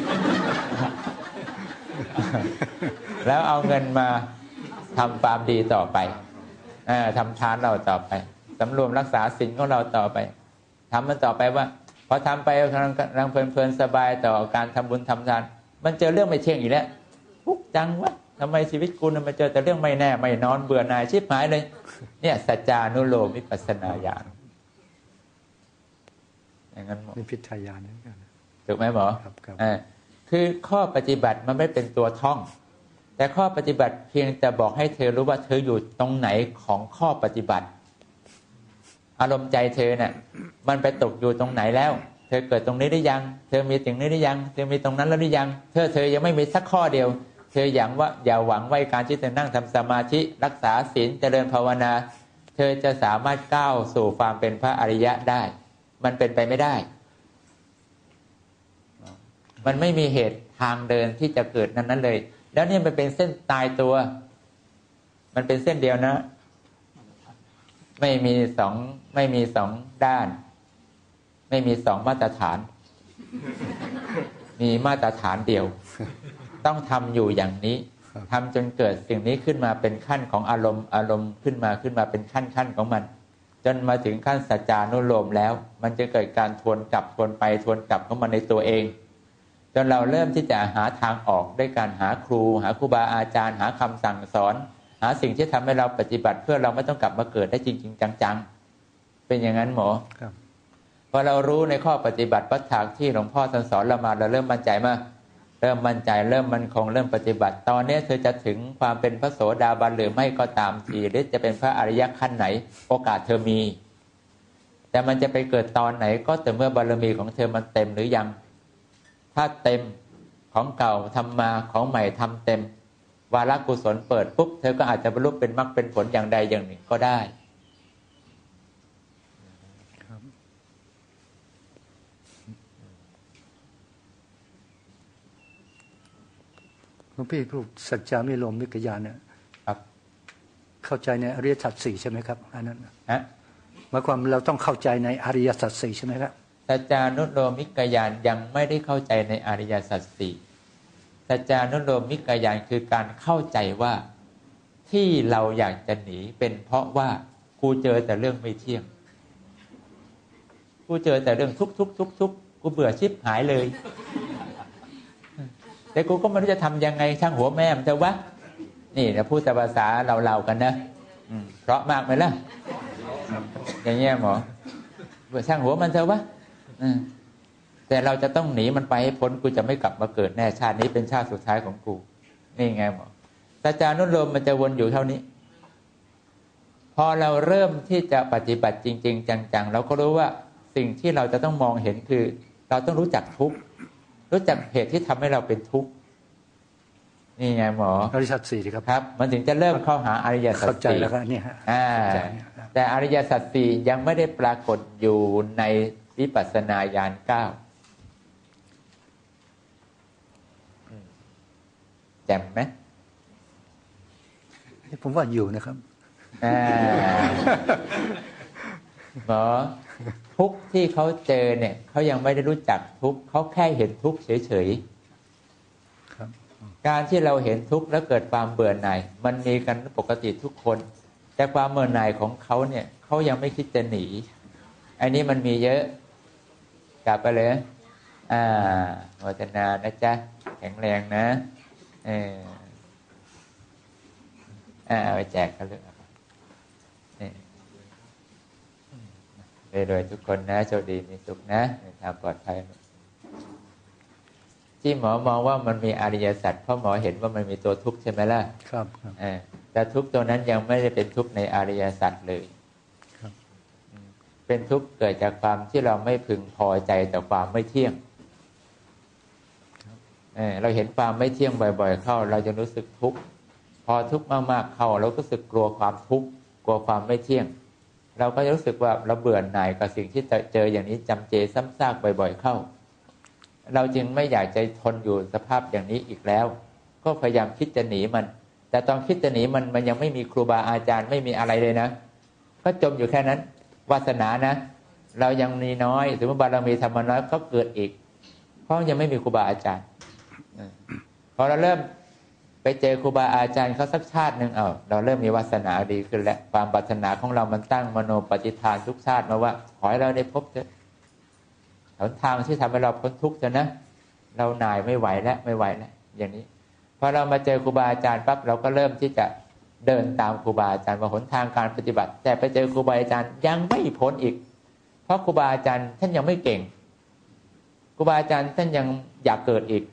แล้วเอาเงินมาทำความดีต่อไปเออทำทานเราต่อไปสำรวมรักษาศีลของเราต่อไปทำมันต่อไปว่าพอทำไปกำลังกำลังเพลินๆสบายต่อการทำบุญทำทานมันเจอเรื่องไม่เที่ยงอีกแล้วทุกข์จังวะทำไมชีวิตกูมันเจอแต่เรื่องไม่แน่ไม่นอนเบื่อหน่ายชิบหายเลยเนี่ยสัจจานุโลมวิปัสสนาญาณอย่างนั้นหมอเป็นพิทยานเหมือนกันถูกไหมหมอครับครับอ่าคือข้อปฏิบัติมันไม่เป็นตัวท่อง แต่ข้อปฏิบัติเพียงแต่บอกให้เธอรู้ว่าเธออยู่ตรงไหนของข้อปฏิบัติ อารมณ์ใจเธอเนี่ยมันไปตกอยู่ตรงไหนแล้วเธอเกิดตรงนี้หรือยังเธอมีสิ่งนี้หรือยังเธอมีตรงนั้นแล้วหรือยังเธอเธอยังไม่มีสักข้อเดียวเธออย่างว่าอย่าหวังไว้การที่จะนั่งทำสมาธิรักษาศีลเจริญภาวนาเธอจะสามารถก้าวสู่ความเป็นพระอริยะได้มันเป็นไปไม่ได้มันไม่มีเหตุทางเดินที่จะเกิดนั้นนั้นเลยแล้วนี่มันเป็นเส้นตายตัวมันเป็นเส้นเดียวนะไม่มีสองไม่มีสองด้านไม่มีสองมาตรฐานมีมาตรฐานเดียวต้องทำอยู่อย่างนี้ทำจนเกิดสิ่งนี้ขึ้นมาเป็นขั้นของอารมณ์อารมณ์ขึ้นมาขึ้นมาเป็นขั้นขั้นของมันจนมาถึงขั้นสัจจานุโลมแล้วมันจะเกิดการทวนกลับทวนไปทวนกลับของมันในตัวเองจนเราเริ่มที่จะหาทางออกด้วยการหาครูหาครูบาอาจารย์หาคำสั่งสอนหาสิ่งที่ทำให้เราปฏิบัติเพื่อเราไม่ต้องกลับมาเกิดได้จริงๆจังๆเป็นอย่างนั้นหมอครับพอเรารู้ในข้อปฏิบัติวัฏฏะที่หลวงพ่อท่านสอนเรามาเราเริ่มมั่นใจมากเริ่มมั่นใจเริ่มมั่นคงเริ่มปฏิบัติตอนนี้เธอจะถึงความเป็นพระโสดาบันหรือไม่ก็ตามทีหรือจะเป็นพระอริยะขั้นไหนโอกาสเธอมีแต่มันจะไปเกิดตอนไหนก็แต่เมื่อบารมีของเธอมันเต็มหรือยังถ้าเต็มของเก่าทำมาของใหม่ทำเต็มวาระกุศลเปิดปุ๊บเธอก็อาจจะบรรลุเป็นมรรคเป็นผลอย่างใดอย่างหนึ่งก็ได้หลวงพี่พูดสัจจามิโลมวิกยานเนี่ยครับเข้าใจในอริยสัจสี่ใช่ไหมครับอันนั้นฮะหมายความเราต้องเข้าใจในอริยสัจสี่ใช่ไหมครับสัจจานุโลมิกญาณยังไม่ได้เข้าใจในอริยสัจสี่สัจจานุโลมิกญาณคือการเข้าใจว่าที่เราอยากจะหนีเป็นเพราะว่ากูเจอแต่เรื่องไม่เที่ยงกูเจอแต่เรื่องทุกทุกทุกทุกกูเบื่อชิบหายเลยแต่กูก็ไม่รู้จะทำยังไงช่างหัวแม่มันเถอะวะนี่นะพูดแต่ภาษาเราๆกันนะเพราะมากไหมล่ะอย่างเงี้ยหมอเบื่อช่างหัวมันเถอะวะแต่เราจะต้องหนีมันไปให้พ้นกูจะไม่กลับมาเกิดแน่ชาตินี้เป็นชาติสุดท้ายของกูนี่ไงหมอสัจจานุโลมมันจะวนอยู่เท่านี้พอเราเริ่มที่จะปฏิบัติจริงๆจังๆเราก็รู้ว่าสิ่งที่เราจะต้องมองเห็นคือเราต้องรู้จักทุกข์รู้จักเหตุที่ทำให้เราเป็นทุกข์นี่ไงหมออริยสัจสี่ครับครับมันถึงจะเริ่มเข้าหาอริยสัจสี่เข้าใจแล้วก็นี่ฮะอ่าแต่อริยสัจสี่ยังไม่ได้ปรากฏอยู่ในวิปัสสนาญาณเก้าแจ่มไหมผมว่าอยู่นะครับหมอทุกที่เขาเจอเนี่ยเขายังไม่ได้รู้จักทุกเขาแค่เห็นทุกเฉยๆการที่เราเห็นทุกแล้วเกิดความเบื่อหน่ายมันมีกันปกติทุกคนแต่ความเบื่อหน่ายของเขาเนี่ยเขายังไม่คิดจะหนีอันนี้มันมีเยอะกลับไปเลยอ่าโมทนานะจ๊ะแข็งแรงนะเอออ่าไปแจกเขาเลยโดยทุกคนนะโชคดีมีสุขนะในทางปลอดภัยที่หมอมองว่ามันมีอริยสัจเพราะหมอเห็นว่ามันมีตัวทุกข์ใช่ไหมล่ะครับแต่ทุกข์ตัวนั้นยังไม่ได้เป็นทุกข์ในอริยสัจเลยครับเป็นทุกข์เกิดจากความที่เราไม่พึงพอใจต่อความไม่เที่ยงเราเห็นความไม่เที่ยงบ่อยๆเข้าเราจะรู้สึกทุกข์พอทุกข์มากๆเข้าเราก็รู้สึกกลัวความทุกข์กลัวความไม่เที่ยงเราก็จะรู้สึกว่าเราเบื่อหน่ายกับสิ่งที่เจออย่างนี้จำเจซ้ำซากบ่อยๆเข้าเราจึงไม่อยากจะทนอยู่สภาพอย่างนี้อีกแล้วก็พยายามคิดจะหนีมันแต่ตอนคิดจะหนีมันมันยังไม่มีครูบาอาจารย์ไม่มีอะไรเลยนะก็จมอยู่แค่นั้นวาสนานะเรายังมีน้อยสมมติบารมีธรรมน้อยก็เกิดอีกเพราะยังไม่มีครูบาอาจารย์พอเราเริ่มไปเจอครูบาอาจารย์เขาสักชาติหนึ่งเอ้าเราเริ่มมีวาสนาดีขึ้นแล้วความปรารถนาของเรามันตั้งมโนปฏิฐานทุกชาติมาว่าขอให้เราได้พบเถอะหนทางที่ทำให้เราพ้นทุกข์เถอะนะเราหน่ายไม่ไหวแล้วไม่ไหวแล้วอย่างนี้พอเรามาเจอครูบาอาจารย์ปั๊บเราก็เริ่มที่จะเดินตามครูบาอาจารย์ว่าหนทางการปฏิบัติแต่ไปเจอครูบาอาจารย์ยังไม่พ้นอีกเพราะครูบาอาจารย์ท่านยังไม่เก่งครูบาอาจารย์ท่านยังอยากเกิดอีก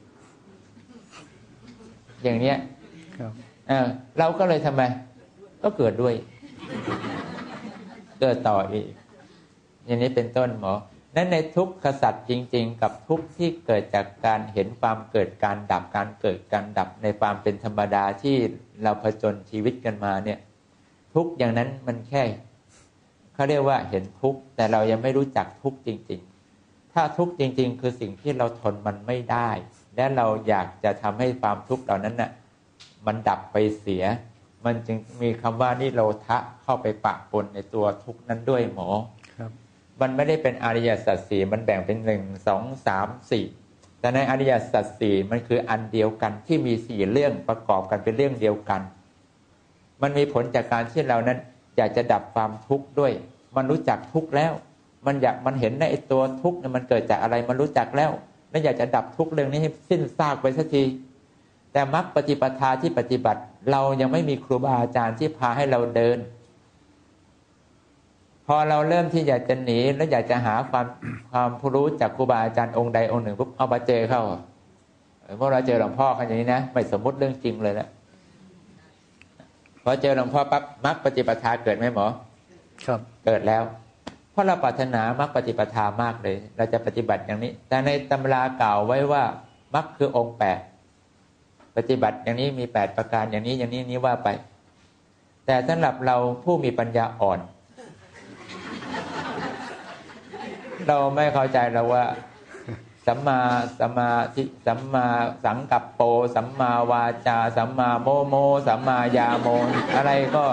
อย่างเนี้ยเออเราก็เลยทำไมก็เกิดด้วยเกิดต่ออีกอย่างนี้เป็นต้นหมอนั้นในทุกขสัตว์จริงๆกับทุกที่เกิดจากการเห็นความเกิดการดับการเกิดการดับในความเป็นธรรมดาที่เราผจญชีวิตกันมาเนี่ยทุกอย่างนั้นมันแค่เขาเรียกว่าเห็นทุกแต่เรายังไม่รู้จักทุกจริงๆถ้าทุกจริงๆคือสิ่งที่เราทนมันไม่ได้และเราอยากจะทำให้ความทุกข์เหล่านั้นน่ะมันดับไปเสียมันจึงมีคำว่านิโรธะเข้าไปปะปนในตัวทุกนั้นด้วยหมอครับมันไม่ได้เป็นอริยสัจสี่มันแบ่งเป็นหนึ่งสองสามสี่แต่ในอริยสัจสี่มันคืออันเดียวกันที่มีสี่เรื่องประกอบกันเป็นเรื่องเดียวกันมันมีผลจากการที่เรานั้นอยากจะดับความทุกข์ด้วยมันรู้จักทุกข์แล้วมันอยากมันเห็นในตัวทุกข์เนี่ยมันเกิดจากอะไรมันรู้จักแล้วและอยากจะดับทุกข์เรื่องนี้ให้สิ้นซากไปสักทีแต่มรรคปฏิปทาที่ปฏิบัติเรายังไม่มีครูบาอาจารย์ที่พาให้เราเดินพอเราเริ่มที่อยากจะหนีแล้วอยากจะหาความความรู้จากครูบาอาจารย์องค์ใดองค์หนึ่งปุ๊บเอามาเจอเข้าพวกเราเจอหลวงพ่อกันอย่างนี้นะไม่สมมุติเรื่องจริงเลยนะพอเจอหลวงพ่อปั๊บมรรคปฏิปทาเกิดไหมหมอครับเกิดแล้วเพราะเราปรารถนามรรคปฏิปทามากเลยเราจะปฏิบัติอย่างนี้แต่ในตำรากล่าวไว้ว่ามรรคคือองค์แปดปฏิบัติอย่างนี้มีแปดประการอย่างนี้อย่างนี้นี้ว่าไปแต่สำหรับเราผู้มีปัญญาอ่อนเราไม่เข้าใจแล้วว่าสัมมาสัมมาทิสัมมาสังกัปโปสัมมาวาจาสัมมาโมโมสัมมายาโมอะไรก็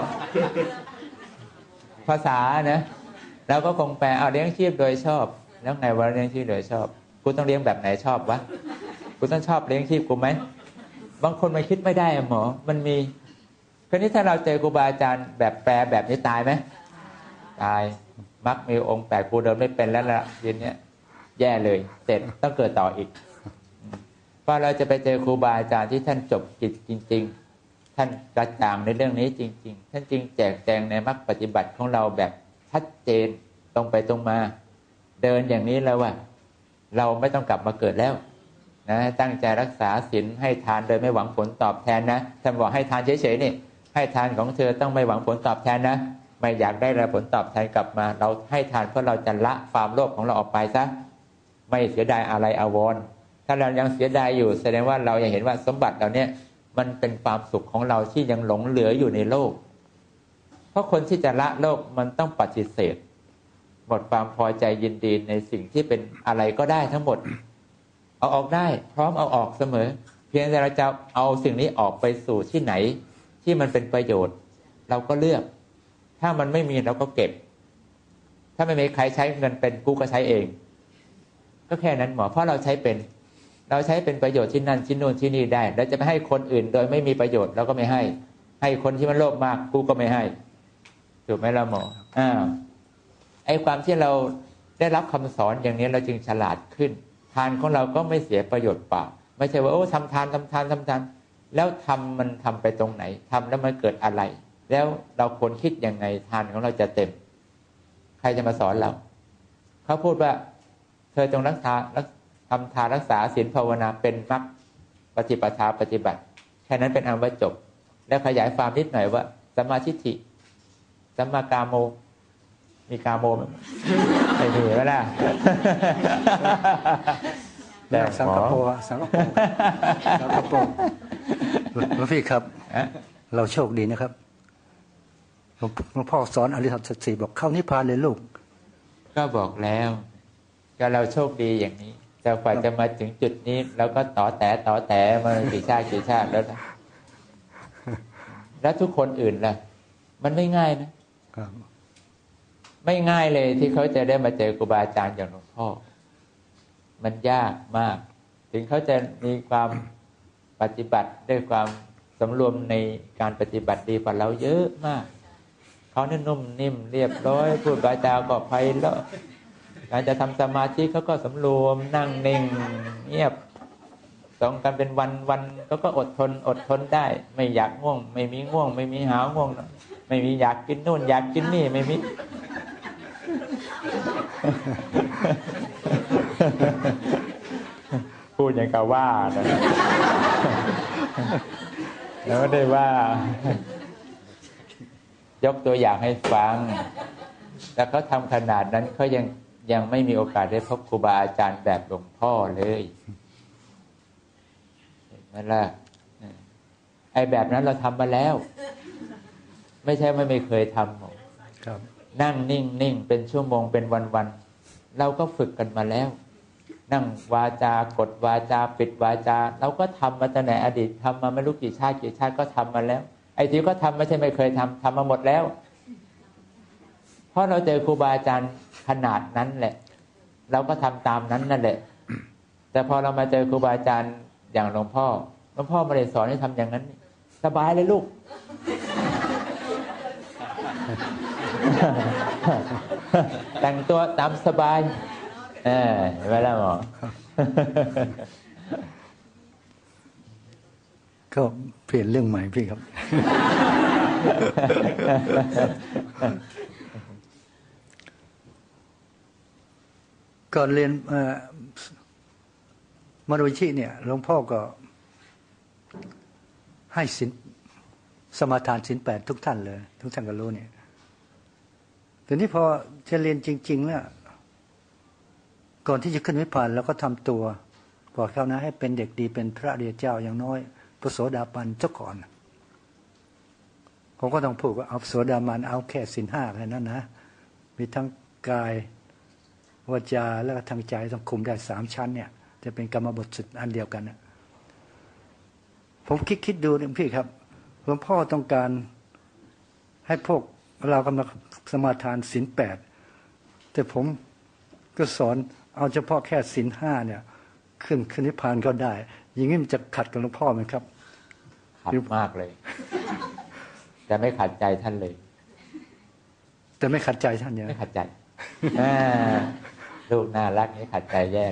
ภาษานะเราก็คงแปลเอาเลี้ยงชีพโดยชอบแล้วไงว่าเลี้ยงชีพโดยชอบกูต้องเลี้ยงแบบไหนชอบวะกูต้องชอบเลี้ยงชีพกูไหมบางคนมันคิดไม่ได้อะหมอมันมีคราวนี้ถ้าเราเจอครูบาอาจารย์แบบแปลแบบนี้ตายไหมตายมักมีองค์แปดกูเดินไม่เป็นแล้วล่ะทีนี้แย่เลยเสร็จต้องเกิดต่ออีกพอเราจะไปเจอครูบาอาจารย์ที่ท่านจบกิจจริงๆท่านกระจ่างในเรื่องนี้จริงๆท่านจึงแจกแจงในมรรคปฏิบัติของเราแบบชัดเจนตรงไปตรงมาเดินอย่างนี้แล้วว่าเราไม่ต้องกลับมาเกิดแล้วนะตั้งใจรักษาศีลให้ทานโดยไม่หวังผลตอบแทนนะท่านบอกให้ทานเฉยๆนี่ให้ทานของเธอต้องไม่หวังผลตอบแทนนะไม่อยากได้รับผลตอบแทนกลับมาเราให้ทานเพื่อเราจะละความโลภของเราออกไปซะไม่เสียดายอะไรอาวรณ์ถ้าเรายังเสียดายอยู่แสดงว่าเรายังเห็นว่าสมบัติเหล่านี้มันเป็นความสุขของเราที่ยังหลงเหลืออยู่ในโลกเพราะคนที่จะละโลกมันต้องปฏิเสธหมดความพอใจยินดีในสิ่งที่เป็นอะไรก็ได้ทั้งหมดเอาออกได้พร้อมเอาออกเสมอเพียงแต่เราจะเอาสิ่งนี้ออกไปสู่ที่ไหนที่มันเป็นประโยชน์เราก็เลือกถ้ามันไม่มีเราก็เก็บถ้าไม่มีใครใช้เงินเป็นกูก็ใช้เองก็แค่นั้นหมอเพราะเราใช้เป็นเราใช้เป็นประโยชน์ที่นั่นที่นู่นที่นี่ได้แล้วจะไปให้คนอื่นโดยไม่มีประโยชน์เราก็ไม่ให้ให้คนที่มันโลภมากกูก็ไม่ให้ถูกไหมล่ะหมออ้าวไอ้ความที่เราได้รับคำสอนอย่างนี้เราจึงฉลาดขึ้นทานของเราก็ไม่เสียประโยชน์เปล่าไม่ใช่ว่าโอ้ทำทานทำทานทำทานแล้วทำมันทำไปตรงไหนทำแล้วมันเกิดอะไรแล้วเราควรคิดยังไงทานของเราจะเต็มใครจะมาสอนเราเขาพูดว่าเธอจงรักษาทำทานรักษาศีลภาวนาเป็นมรรคปฏิปทาปฏิบัติแค่นั้นเป็นอันว่าจบแล้วขยายความนิดหน่อยว่าสัมมาทิฏฐิสัมมากาโมมีกาโมไม่มีแล้วนะแต่สังกปรสังกปรสังกปรหลวงพี่ครับเราโชคดีนะครับหลวงพ่อสอนอริยสัจสี่บอกเข้านิพพานเลยลูกก็บอกแล้วก็เราโชคดีอย่างนี้แต่กว่าจะมาถึงจุดนี้เราก็ต่อแต่ต่อแต่มากี่ชาติกี่ชาติแล้วนะแล้วทุกคนอื่นล่ะมันไม่ง่ายนะไม่ง่ายเลยที่เขาจะได้มาเจอครูบาอาจารย์อย่างหลวงพ่อมันยากมากถึงเขาจะมีความปฏิบัติด้วยความสำรวมในการปฏิบัติดีกว่าเราเยอะมากเขาเนี่ยนุ่มนิ่มเรียบร้อยพูดวาจาก็ไพเราะการจะทำสมาธิเขาก็สำรวมนั่งนิ่งเงียบสสงฆ์กันเป็นวันวันก็ก็อดทนอดทนได้ ไม่อยากง่วง ไม่มีง่วง ไม่มีหาวง่วง ไม่มีอยากกินนู่นอยากกินนี่ไม่มี พูดอย่างกับว่านะแล้วก็ได้ว่า ยกตัวอย่างให้ฟังแต่เขาทำขนาดนั้นเขายังยังไม่มีโอกาสได้พบครูบาอาจารย์แบบหลวงพ่อเลยนั่นแหละไอ้แบบนั้นเราทำมาแล้วไม่ใช่ไม่ไม่เคยทำครับนั่งนิ่งนิ่งเป็นชั่วโมงเป็นวันวันเราก็ฝึกกันมาแล้วนั่งวาจากดวาจาปิดวาจาเราก็ทำมาตั้งแต่อดีตทำมาไม่รู้กี่ชาติกี่ชาติก็ทำมาแล้วไอ้ที่ก็ทำไม่ใช่ไม่เคยทำทำมาหมดแล้วเพราะเราเจอครูบาอาจารย์ขนาดนั้นแหละเราก็ทำตามนั้นนั่นแหละแต่พอเรามาเจอครูบาอาจารย์อย่างหลวงพ่อหลวงพ่อไม่ได้สอนให้ทำอย่างนั้นสบายเลยลูก แต่งตัวตามสบายเออเวลาหมอก็เปลี่ยนเรื่องใหม่พี่ครับ ก่อนเรียนมโนวิชิเนี่ยหลวงพ่อก็ให้ศีลสมาทานศีลแปดทุกท่านเลยทุกท่านก็รู้เนี่ยทีนี้พอจะเรียนจริงๆแล้วก่อนที่จะขึ้นนิพพานเราก็ทำตัวบอกเขานะให้เป็นเด็กดีเป็นพระอริยเจ้าอย่างน้อยพระโสดาบันเจ้าก่อนผมก็ต้องพูดว่าเอาโสดาบันเอาแค่ศีลห้าแค่นั้นนะมีทั้งกายวาจาและทางใจต้องคุมได้สามชั้นเนี่ยจะเป็นกรรมบทสุดอันเดียวกันนะผมคิดคิดดูนะพี่ครับหลวงพ่อต้องการให้พวกเรากำลังสมาทานศีลแปดแต่ผมก็สอนเอาเฉพาะแค่ศีลห้าเนี่ยขึ้นขึ้นนิพพานก็ได้อย่างนี้มันจะขัดกับหลวงพ่อไหมครับขัดมากเลย แต่ไม่ขัดใจท่านเลยแต่ไม่ขัดใจท่านเนี่ยไม่ขัดใจลูกน่ารักนี่ขัดใจแย่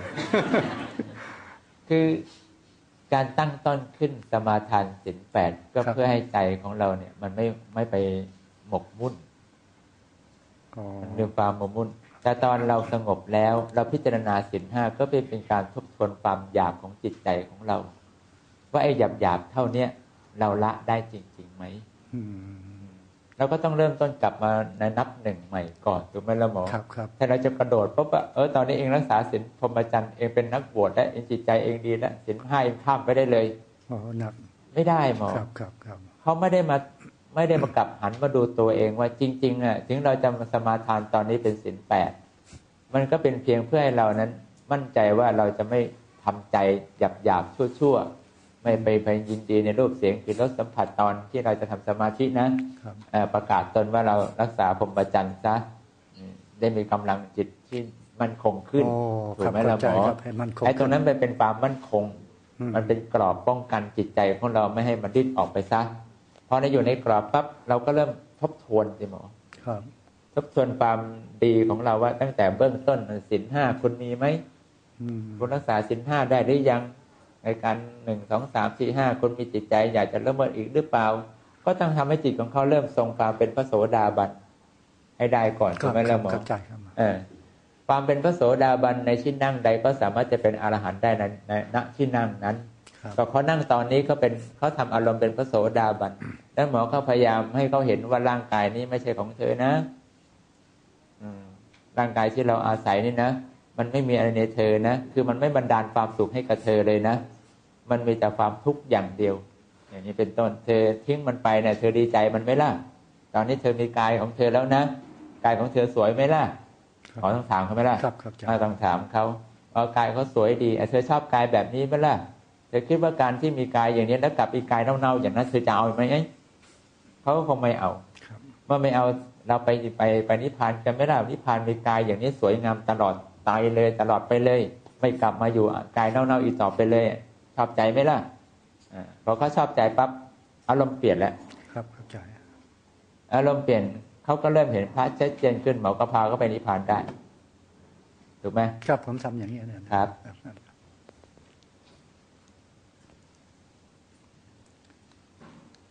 คือการตั้งต้นขึ้นสมาทานศีลแปดก็เพื่อให้ใจของเราเนี่ยมันไม่ไม่ไปหมกมุ่นมันมีความหมกมุ่นแต่ตอนเราสงบแล้วเราพิจารณาศีลห้าก็เป็นเป็นการทบทวนความหยาบของจิตใจของเราว่าไอ้หยาบหยาบเท่าเนี้ยเราละได้จริงๆไหมเราก็ต้องเริ่มต้นกลับมาในนับหนึ่งใหม่ก่อนถูกไหมล่ะหมอครับครับถ้าเราจะกระโดดปุ๊บว่าเออตอนนี้เองรักษาศีลพรหมจรรย์เองเป็นนักบวชและเองจิตใจเองดีแล้วศีลห้าเองข้ามไปได้เลยอ๋อหนักไม่ได้หมอครับครับครับเขาไม่ได้มาไม่ได้มากลับหันมาดูตัวเองว่าจริงๆอ่ะถึงเราจะมาสมาทานตอนนี้เป็นศีลแปดมันก็เป็นเพียงเพื่อให้เรานั้นมั่นใจว่าเราจะไม่ทำใจหยาบหยาบชั่วๆไม่ไปไปยินดีในรูปเสียงกลิ่นรสสัมผัสตอนที่เราจะทำสมาธินะประกาศตนว่าเรารักษาพรหมจรรย์ซะได้มีกำลังจิตที่มั่นคงขึ้นถูกไหมล่ะหมอไอ้ตรงนั้นมันเป็นความมั่นคงมันเป็นกรอบป้องกันจิตใจของเราไม่ให้มันดิ้นออกไปซะพอในอยู่ในกรอบปั๊บเราก็เริ่มทบทวนสิหมอทบทวนความดีของเราว่าตั้งแต่เบื้องต้นศีลห้าคุณมีไหมคุณรักษาศีลห้าได้หรือยังในการหนึ่งสองสามสี่ห้าคุณมีจิตใจอยากจะละเมิดอีกหรือเปล่าก็ต้องทำให้จิตของเขาเริ่มทรงความเป็นพระโสดาบันให้ได้ก่อนใช่ไหมล่ะหมอเออความเป็นพระโสดาบันในที่นั่งใดก็สามารถจะเป็นอรหันต์ได้ในณที่นั่งนั้นก็เขานั่งตอนนี้เขาเป็นเขาทำอารมณ์เป็นพระโสดาบันแล้วหมอเขาพยายามให้เขาเห็นว่าร่างกายนี้ไม่ใช่ของเธอนะร่างกายที่เราอาศัยนี่นะมันไม่มีอะไรในเธอนะคือมันไม่บันดาลความสุขให้กับเธอเลยนะมันมีแต่ความทุกข์อย่างเดียวอย่างนี้เป็นต้นเธอทิ้งมันไปเนี่ยเธอดีใจมันไหมล่ะตอนนี้เธอมีกายของเธอแล้วนะกายของเธอสวยไหมล่ะขอต้องถามเขาไหมล่ะต้องถามเขาว่ากายเขาสวยดีเธอชอบกายแบบนี้ไหมล่ะเธอคิดว่าการที่มีกายอย่างนี้แล้วกลับอีกกายเน่าๆอย่างนั้นเธอจะเอาไหมเขาก็คงไม่เอาเมื่อไม่เอาเราไปไปไปนิพพานกันไม่ได้นิพพานมีกายอย่างนี้สวยงามตลอดตายเลยตลอดไปเลยไม่กลับมาอยู่กายเน่าๆอีกต่อไปเลยชอบใจไหมล่ะพอเขาชอบใจปั๊บอารมณ์เปลี่ยนแล้วครับเข้าใจอารมณ์เปลี่ยนเขาก็เริ่มเห็นพระชัดเจนขึ้นหมอกระพาก็ไปนิพพานได้ถูกไหมครับผมทำอย่างนี้นะครับ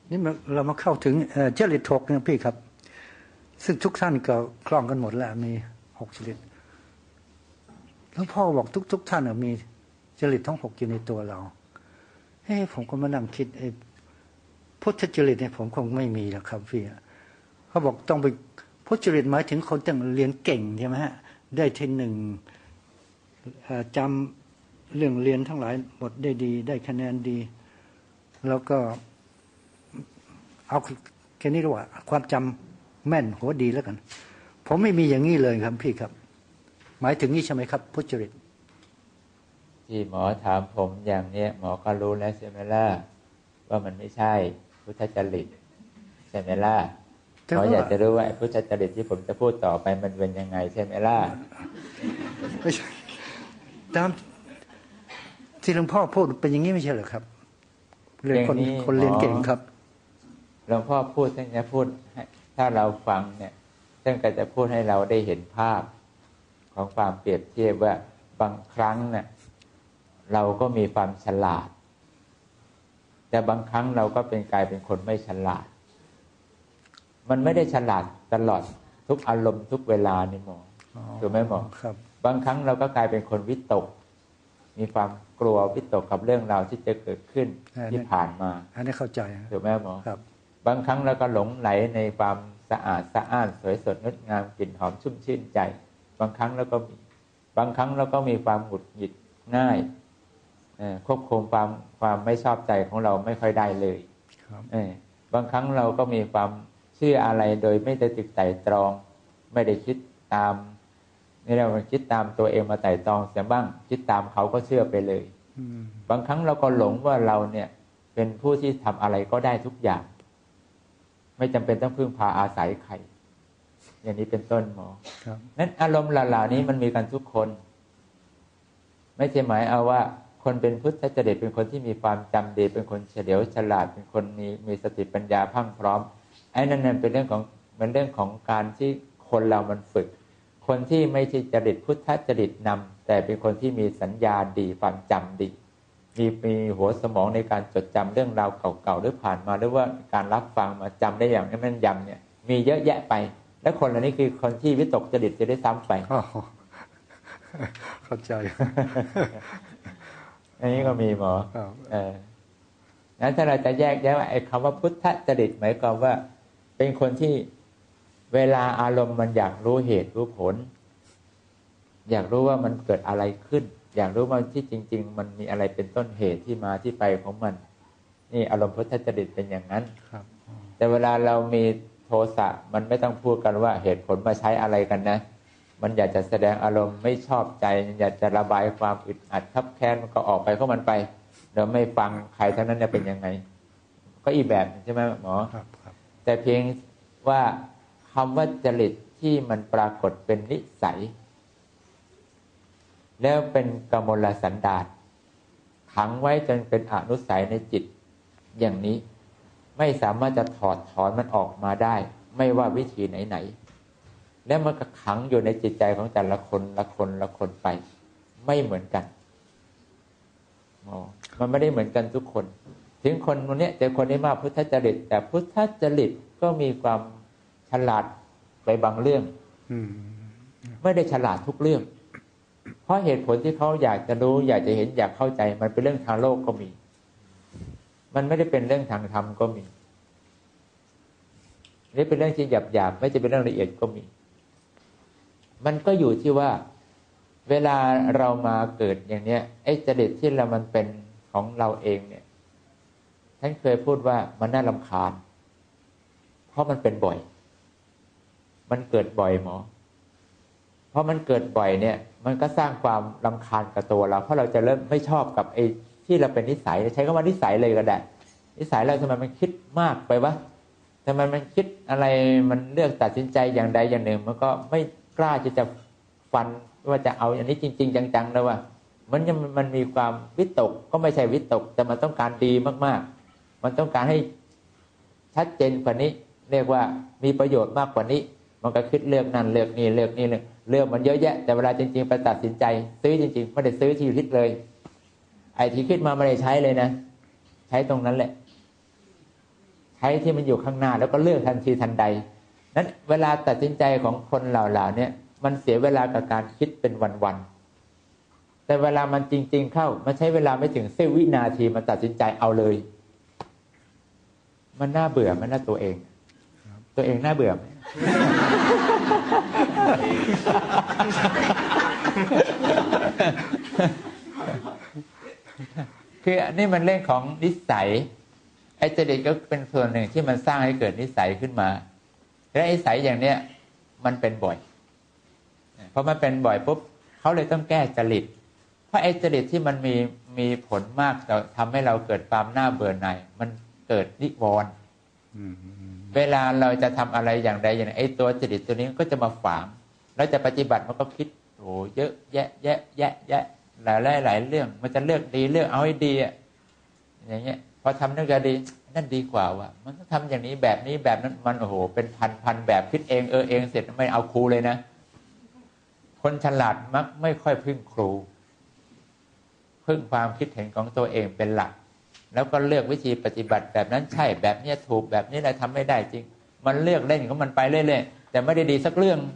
นี่มาเรามาเข้าถึงเอ่อจริตหกนะพี่ครับ ซึ่งทุกท่านก็คล่องกันหมดแล้วมีหกจริตแล้วพ่อบอกทุกทุกท่านน่ะมีจริตทั้งหกอยู่ในตัวเราเฮ้ผมก็มานั่งคิดไอ้พุทธจริตเนี่ยผมคงไม่มีหรอกครับพี่เขาบอกต้องไปพุทธจริตหมายถึงคนต้องเรียนเก่งใช่ไหมฮะได้ที่หนึ่งเอ่อจำเรื่องเรียนทั้งหลายหมดได้ดีได้คะแนนดี แล้วก็เอาแค่นี้ดีกว่าความจำแม่นหัวดีแล้วกัน ผมไม่มีอย่างนี้เลยครับพี่ครับ หมายถึงนี่ใช่ไหมครับพุทธจริตที่หมอถามผมอย่างเนี้ยหมอก็รู้แล้วใช่ไหมล่ะว่ามันไม่ใช่พุทธจริตใช่ไหมล่ะหมออยากจะรู้ว่าพุทธจริตที่ผมจะพูดต่อไปมันเป็นยังไงใช่ไหมล่ะไม่ใช่ตามที่หลวงพ่อพูดเป็นอย่างนี้ไม่ใช่เหรอครับเรียนคนคนเรียนเก่งครับหลวงพ่อพูดท่านจะพูดถ้าเราฟังเนี่ยท่านก็จะพูดให้เราได้เห็นภาพของความเปรียบเทียบว่าบางครั้งเนี่ยเราก็มีความฉลาดแต่บางครั้งเราก็เป็นกลายเป็นคนไม่ฉลาดมันไม่ได้ฉลาดตลอดทุกอารมณ์ทุกเวลานี่หมอถูกไหมหมอครับบางครั้งเราก็กลายเป็นคนวิตกมีความกลัววิตกกับเรื่องราวที่จะเกิดขึ้นที่ผ่านมาอันนี้เข้าใจถูกไหมหมอครับบางครั้งเราก็หลงไหลในความสะอาดสะอ้านสวยสดงดงามกลิ่นหอมชุ่มชื่นใจบางครั้งเราก็มีบางครั้งเราก็มีความหงุดหงิดง่ายควบคุมความความไม่ชอบใจของเราไม่ค่อยได้เลยบางครั้งเราก็มีความเชื่ออะไรโดยไม่ได้ตึกไต่ตรองไม่ได้คิดตามนี่เราคิดตามตัวเองมาไต่ตรองเสียบ้างคิดตามเขาก็เชื่อไปเลยบางครั้งเราก็หลงว่าเราเนี่ยเป็นผู้ที่ทำอะไรก็ได้ทุกอย่างไม่จำเป็นต้องพึ่งพาอาศัยใครอย่างนี้เป็นต้นหมอนั้นอารมณ์เหล่านี้มันมีกันทุกคนไม่ใช่หมายเอาว่าคนเป็นพุทธจริตเป็นคนที่มีความจำดีเป็นคนเฉลียวฉลาดเป็นคนมีมีสติปัญญาพังพร้อมไอ้นั่นเป็นเรื่องของเป็นเรื่องของการที่คนเรามันฝึกคนที่ไม่ใช่จริตพุทธจริตนำแต่เป็นคนที่มีสัญญาดีความจำดีมีมีหัวสมองในการจดจำเรื่องราวเก่าๆหรือผ่านมาหรือว่าการรับฟังมาจำได้อย่างแม่นยำเนี่ยมีเยอะแยะไปและคนเหล่านี้คือคนที่วิตกจริตจะได้ซ้ำไปเข้าใจอันนี้ก็มีหมอเอองั้นถ้าเราจะแยกแยะว่าไอ้คำว่าพุทธจริตหมายความว่าเป็นคนที่เวลาอารมณ์มันอยากรู้เหตุรู้ผลอยากรู้ว่ามันเกิดอะไรขึ้นอยากรู้ว่าที่จริงๆมันมีอะไรเป็นต้นเหตุที่มาที่ไปของมันนี่อารมณ์พุทธจริตเป็นอย่างนั้นครับแต่เวลาเรามีโทสะมันไม่ต้องพูดกันว่าเหตุผลมาใช้อะไรกันนะมันอยากจะแสดงอารมณ์ไม่ชอบใจอยากจะระบายความอึดอัดคับแค้นมันก็ออกไปของมันไปเราไม่ฟังใครเท่านั้นจะเป็นยังไงก็อีกแบบใช่ไหมหมอครับครับแต่เพียงว่าคำว่าจริตที่มันปรากฏเป็นนิสัยแล้วเป็นกมลสันดานขังไว้จนเป็นอนุสัยในจิตอย่างนี้ไม่สามารถจะถอดถอนมันออกมาได้ไม่ว่าวิธีไหนๆแล้วมันก็ขังอยู่ในจิตใจของแต่ละคนละคนละคนไปไม่เหมือนกันอ๋อมันไม่ได้เหมือนกันทุกคนถึงคนคนนี้แต่คนนี้มากพุทธจริตแต่พุทธจริตก็มีความฉลาดไปบางเรื่องไม่ได้ฉลาดทุกเรื่องเพราะเหตุผลที่เขาอยากจะรู้อยากจะเห็นอยากเข้าใจมันเป็นเรื่องทางโลกก็มีมันไม่ได้เป็นเรื่องทางธรรมก็มีนี่เป็นเรื่องที่หยาบหยาบไม่ใช่เป็นเรื่องละเอียดก็มีมันก็อยู่ที่ว่าเวลาเรามาเกิดอย่างเนี้ยไอ้จริตที่เรามันเป็นของเราเองเนี่ยท่านเคยพูดว่ามันน่ารำคาญเพราะมันเป็นบ่อยมันเกิดบ่อยหมอเพราะมันเกิดบ่อยเนี่ยมันก็สร้างความรำคาญกับตัวเราเพราะเราจะเริ่มไม่ชอบกับไอ้ที่เราเป็นนิสัยใช้คำว่านิสัยเลยก็ได้นิสัยเราทำไมมันคิดมากไปวะทำไมมันคิดอะไรมันเลือกตัดสินใจอย่างใดอย่างหนึ่งมันก็ไม่กล้าที่จะฟันว่าจะเอาอย่างนี้จริงๆจังๆแล้วว่ามันยังมันมีความวิตกก็ไม่ใช่วิตกแต่มันต้องการดีมากๆมันต้องการให้ชัดเจนกว่านี้เรียกว่ามีประโยชน์มากกว่านี้มันก็คิดเลือกนั่นเลือกนี่เลือกนี่เลือกเลือกมันเยอะแยะแต่เวลาจริงๆไปตัดสินใจซื้อจริงๆไม่ได้ซื้อที่คิดเลยไอ้ที่คิดมาไม่ได้ใช้เลยนะใช้ตรงนั้นแหละใใช้ที่มันอยู่ข้างหน้าแล้วก็เลือกทันทีทันใดนั้นเวลาตัดสินใจของคนเหล่าๆเนี่ยมันเสียเวลากับการคิดเป็นวันๆแต่เวลามันจริงๆเข้ามันใช้เวลาไม่ถึงเสี้ยววินาทีมันตัดสินใจเอาเลยมันน่าเบื่อมันน่าตัวเองตัวเองน่าเบื่อไหม คืออันนี้มันเรื่องของนิสัยไอ้จริตก็เป็นส่วนหนึ่งที่มันสร้างให้เกิดนิสัยขึ้นมาและนิสัยอย่างเนี้ยมันเป็นบ่อยเพราะมันเป็นบ่อยปุ๊บเขาเลยต้องแก้จริตเพราะไอ้จริตที่มันมีมีผลมากจะทำให้เราเกิดความน่าเบื่อหน่ายมันเกิดนิวรณ์เวลาเราจะทำอะไรอย่างใดอย่างหนึ่งไอ้ตัวจริตตัวนี้ก็จะมาฝังแล้วจะปฏิบัติมันก็คิดโอ้เยอะแยะแยะแยะแยะหลายหลายหลายเรื่องมันจะเลือกดีเลือกเอาให้ดีอ่ะอย่างเงี้ยพอทำเรื่องดีนั่นดีกว่าว่ะมันต้องทำอย่างนี้แบบนี้แบบนั้นมันโอ้โหเป็นพันพันแบบคิดเองเออเองเสร็จไม่เอาครูเลยนะคนฉลาดมักไม่ค่อยพึ่งครูพึ่งความคิดเห็นของตัวเองเป็นหลักแล้วก็เลือกวิธีปฏิบัติแบบนั้นใช่แบบนี้ถูกแบบนี้อะไรทำไม่ได้จริงมันเลือกเล่นของมันไปเรื่อยๆแต่ไม่ได้ดีสักเรื่อง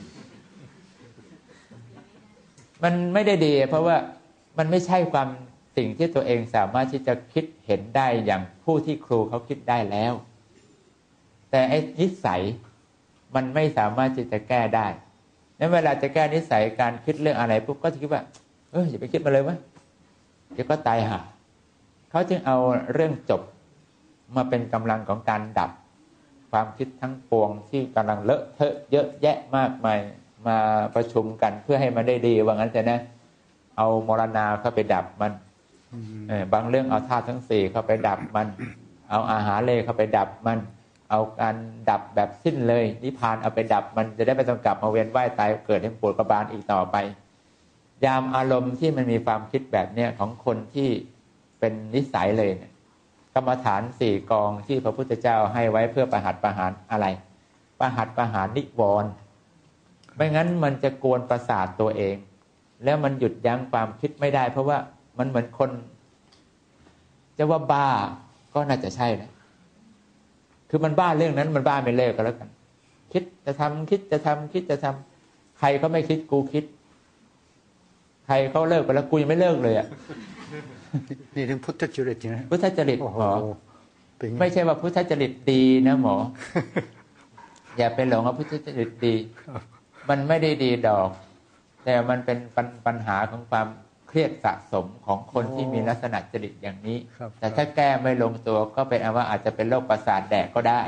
มันไม่ได้ดีเพราะว่ามันไม่ใช่ความสิ่งที่ตัวเองสามารถที่จะคิดเห็นได้อย่างผู้ที่ครูเขาคิดได้แล้วแต่ไอ้นิสัยมันไม่สามารถที่จะแก้ได้นั้นเวลาจะแก้นิสัยการคิดเรื่องอะไรปุ๊บก็จะคิดว่าเอออย่าไปคิดมาเลยวะเดี๋ยวก็ตายห่าเขาจึงเอาเรื่องจบมาเป็นกำลังของการดับความคิดทั้งปวงที่กำลังเลอะเทอะเยอะแยะมากมายมาประชุมกันเพื่อให้มันได้ดีว่างั้นจะนะเอามรณาเข้าไปดับมันบางเรื่องเอาธาตุทั้งสี่เข้าไปดับมันเอาอาหารเลยเข้าไปดับมันเอาการดับแบบสิ้นเลยนิพพานเอาไปดับมันจะได้ไม่ต้องกลับมาเวียนว่ายตายเกิดให้ปวดกระบาลอีกต่อไปยามอารมณ์ที่มันมีความคิดแบบเนี้ยของคนที่เป็นนิสัยเลยเนี่ยกรรมฐานสี่กองที่พระพุทธเจ้าให้ไว้เพื่อประหัตประหารอะไรประหัตประหารนิวรณ์ไม่งั้นมันจะกวนประสาทตัวเองแล้วมันหยุดยั้งความคิดไม่ได้เพราะว่ามันเหมือนคนจะว่าบ้าก็น่าจะใช่นะคือมันบ้าเรื่องนั้นมันบ้าไม่เลิกกันแล้วกันคิดจะทำคิดจะทำคิดจะทำใครเขาไม่คิดกูคิดใครเขาเลิกไปแล้วกูยังไม่เลิกเลยอ่ะนี่ถึงพุทธจริตนะพุทธจริตหมอไม่ใช่ว่าพุทธจริตดีนะหมออย่าไปหลงว่าพุทธจริตดีมันไม่ได้ดีดอกแต่มันเป็นปัญหาของความเครียดสะสมของคนที่มีลักษณะจริตอย่างนี้แต่ถ้าแก้ไม่ลงตัวก็เป็นว่าอาจจะเป็นโรคประสาทแดกก็ได้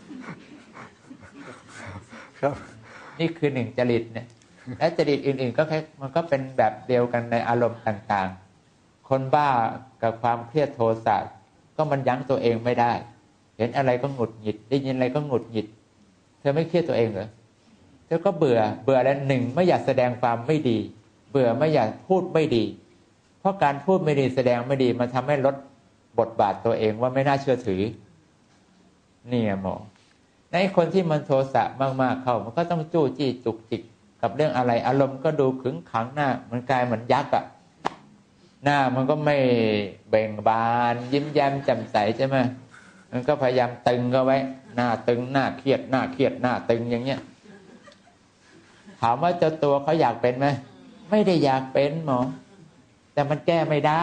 ครับนี่คือหนึ่งจริตเนี่ยและจริตอื่นๆก็แค่มันก็เป็นแบบเดียวกันในอารมณ์ต่างๆคนบ้ากับความเครียดโทสะก็มันยั้งตัวเองไม่ได้เห็นอะไรก็หงุดหงิดได้ยินอะไรก็หงุดหงิดเธอไม่เครียดตัวเองเหรอเธอก็เบื่อเบื่อแล้วหนึ่งไม่อยากแสดงความไม่ดีเบื่อไม่อยากพูดไม่ดีเพราะการพูดไม่ดีแสดงไม่ดีมันทำให้ลดบทบาทตัวเองว่าไม่น่าเชื่อถือนี่หมอในคนที่มันโทสะมากๆเข้ามันก็ต้องจู้จี้จุกจิกกับเรื่องอะไรอารมณ์ก็ดูขึงขังหน้ามันกลายเหมือนยักษ์อะหน้ามันก็ไม่เบ่งบานยิ้มแย้มแจ่มใสใช่ไหมมันก็พยายามตึงก็ไว้หน้าตึงหน้าเครียดหน้าเครียดหน้าตึงอย่างเงี้ยถามว่าเจ้าตัวเขาอยากเป็นไหมไม่ได้อยากเป็นหมอแต่มันแก้ไม่ได้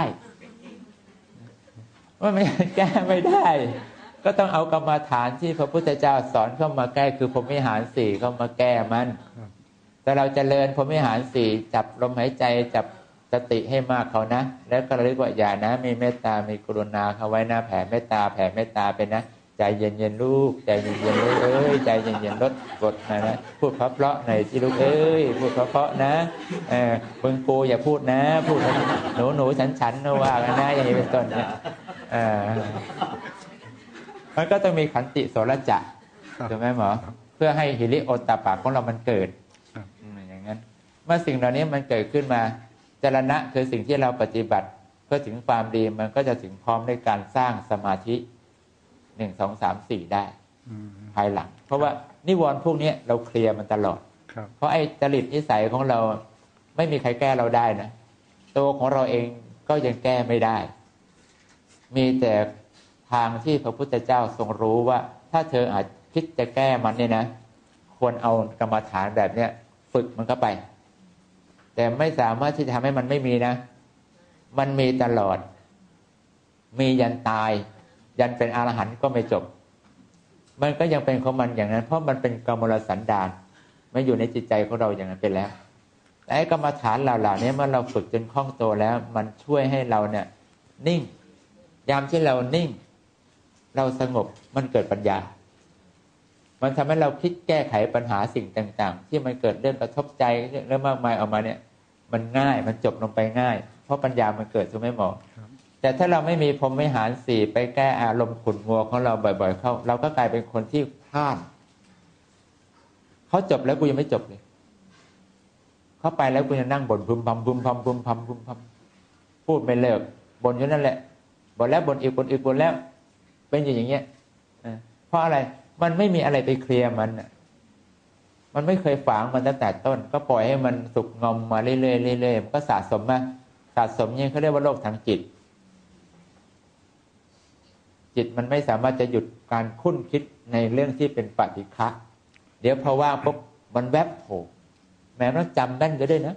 ว่ามันแก้ไม่ได้ก็ต้องเอากรรมฐานที่พระพุทธเจ้าสอนเข้ามาแก้คือพรหมวิหารสี่เข้ามาแก้มันแต่เราจเจริญพรหมวิหารสี่จับลมหายใจจับสติให้มากเขานะแล้วก็ระลึกว่าอย่านะมีเมตตามีกรุณาเขาไว้นะแผ่เมตตาแผ่เมตตาไปนะใจเย็นๆลูกใจเย็นๆลูกเอ้ยใจเย็นๆลดกดนะนะพูดเพราะๆหน่อยสิลูกเอ้ยพูดเพราะๆนะเออมึงกูอย่าพูดนะพูดหนูหนูฉันฉันนะว่ากันนะอย่างนี้เป็นต้นเนี่ยอ่ามันก็ต้องมีขันติโสรจะถูกไหมหมอเพื่อให้หิริโอตตัปปะของเรามันเกิดอย่างนั้นเมื่อสิ่งเหล่านี้มันเกิดขึ้นมาจรณะคือสิ่งที่เราปฏิบัติเพื่อถึงความดีมันก็จะถึงพร้อมในการสร้างสมาธิหนึ่งสองสามสี่ได้ภายหลังเพราะว่านิวรณ์พวกนี้เราเคลียร์มันตลอดเพราะไอ้จริตนิสัยของเราไม่มีใครแก้เราได้นะตัวของเราเองก็ยังแก้ไม่ได้มีแต่ททางที่พระพุทธเจ้าทรงรู้ว่าถ้าเธออาจคิดจะแก้มันเนี่ยนะควรเอากรรมฐานแบบเนี้ยฝึกมันเข้าไปแต่ไม่สามารถที่จะทำให้มันไม่มีนะมันมีตลอดมียันตายยันเป็นอรหันต์ก็ไม่จบมันก็ยังเป็นของมันอย่างนั้นเพราะมันเป็นกรรมลสันดานไม่อยู่ในจิตใจของเราอย่างนั้นไปแล้วแต่ไอ้กรรมฐานเหล่าๆนี้เมื่อเราฝึกจนคล่องตัวแล้วมันช่วยให้เราเนี่ยนิ่งยามที่เรานิ่งเราสงบมันเกิดปัญญามันทำให้เราคิดแก้ไขปัญหาสิ่งต่างๆที่มันเกิดเรื่องกระทบใจเรื่องมากมายออกมาเนี่ยมันง่ายมันจบลงไปง่ายเพราะปัญญามันเกิดถูกไหมหมอแต่ถ้าเราไม่มีพรหมวิหารสี่ไปแก้อารมณ์ขุ่นมัวของเราบ่อยๆเข้าเราก็กลายเป็นคนที่พลาดเขาจบแล้วกูยังไม่จบเลยเขาไปแล้วกูยังนั่งบ่นพึมพำพึมพำพึมพำพึมพำพูดไม่เลิกบ่นอยู่นั่นแหละบ่นแล้วบ่นอีกบ่นอีกบ่นแล้วเป็นอย่างเงี้ยเพราะอะไรมันไม่มีอะไรไปเคลียร์มันมันไม่เคยฝังมันตั้งแต่ต้นก็ปล่อยให้มันสุกงอมมาเรื่อยๆเรื่อยๆมันก็สะสมมาสะสมเนี่ยเขาเรียกว่าโรคทางจิตจิตมันไม่สามารถจะหยุดการคุ้นคิดในเรื่องที่เป็นปฏิฆะเดี๋ยวพอว่างปุ๊บมันแวบโผล่แม้ต้องจำแม่นก็ได้นะ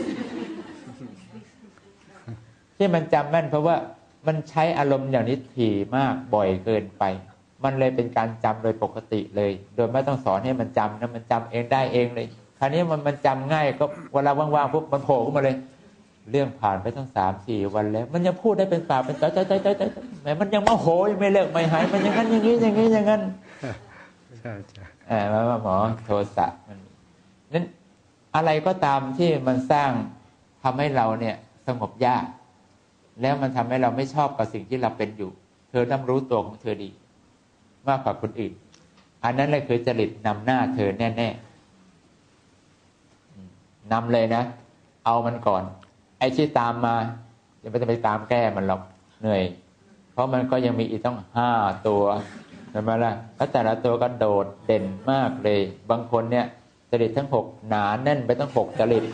ที่มันจำแม่นเพราะว่ามันใช้อารมณ์อย่างนี้ถี่มากบ่อยเกินไปมันเลยเป็นการจำโดยปกติเลยโดยไม่ต้องสอนให้มันจำนะมันจำเองได้เองเลยคราวนี้มันมันจำง่ายก็เวลาว่างๆปุ๊บมันโผล่ขึ้นมาเลยเรื่องผ่านไปตั้งสามสี่วันแล้วมันยังพูดได้เป็นปากเป็นตอใจใจใจใจแม้มันยังมาโหยไม่เลิกไม่หายมันอย่างนั้นอย่างนี้อย่างนี้อย่างนั้นใช่ใช่เออมาหมอโทสะมันนั้นอะไรก็ตามที่มันสร้างทำให้เราเนี่ยสงบยากแล้วมันทำให้เราไม่ชอบกับสิ่งที่เราเป็นอยู่เธอต้องรู้ตัวของเธอดีมากกว่าคนอื่นอันนั้นเลยคือจริตนำหน้าเธอแน่ๆนำเลยนะเอามันก่อนไอ้ที่ตามมาจะไม่ต้องไปตามแก้มันหรอกเหนื่อยเพราะมันก็ยังมีอีกต้องห้าตัวใช่ไหมล่ะแล้วแต่ละตัวก็โดดเด่นมากเลยบางคนเนี่ยจริตทั้งหกหนาแน่นไปทั้งหกจริต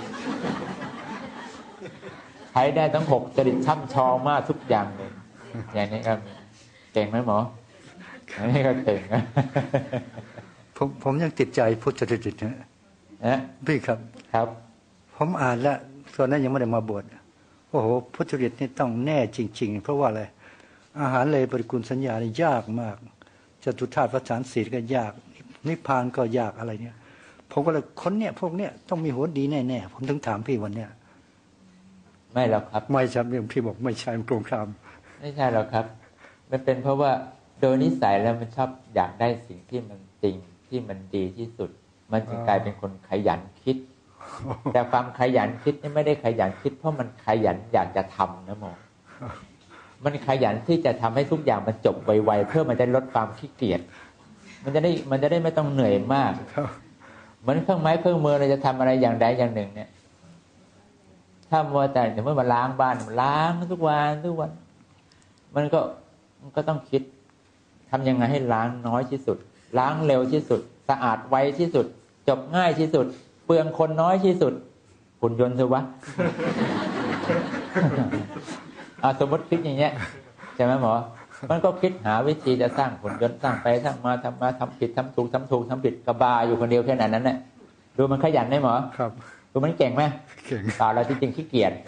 ใช้ได้ทั้งหกจริตช่ำชองมากทุกอย่างเลยอย่างนี้ครับเก่งไหมหมออันนี้ก็เก่งนะผมผมยังติดใจพุทธจริตนะพี่ครับครับผมอ่านแล้วตอนนั้นยังไม่ได้มาบวชโอ้โหพุทธจริตนี่ต้องแน่จริงๆเพราะว่าอะไรอาหารเลยปฏิกูลสัญญานี่ยากมากจตุธาตุประสานสีก็ยากนิพพานก็ยากอะไรเนี่ยผมก็เลยคนเนี่ยพวกเนี่ยต้องมีหัวดีแน่ๆผมถึงถามพี่วันเนี้ยไม่หรอกครับไม่ใช่เรื่องพี่บอกไม่ใช่มันโกงคำไม่ใช่หรอกครับมันเป็นเพราะว่าโดยนิสัยแล้วมันชอบอยากได้สิ่งที่มันจริงที่มันดีที่สุดมันจึงกลายเป็นคนขยันคิดแต่ความขยันคิดนี่ไม่ได้ขยันคิดเพราะมันขยันอยากจะทำนะหมอมันขยันที่จะทำให้ทุกอย่างมันจบไวๆเพื่อมันจะลดความขี้เกียจมันจะได้มันจะได้ไม่ต้องเหนื่อยมากเหมือนเครื่องไม้เครื่องมือเราจะทำอะไรอย่างใดอย่างหนึ่งเนี่ยถ้ามัวแต่เมื่อมาล้างบ้านล้างทุกวันทุกวันมันก็มันก็ต้องคิดทำยังไงให้ล้างน้อยที่สุดล้างเร็วที่สุดสะอาดไวที่สุดจบง่ายที่สุดเปลืองคนน้อยที่สุดหุ่นยนต์สิวะ เอาสมมติคิดอย่างเงี้ยใช่ไหมหมอมันก็คิดหาวิธีจะสร้างหุ่นยนต์สร้างไปสร้างมาทำมาทำผิดทำถูกทำถูกทำผิดกระบาอยู่คนเดียวแค่นั้นนั่นแหละดูมันขยันไหมหมอครับดูมันเก่งไหมเก่งต่อเราจริงๆขี้เกียจ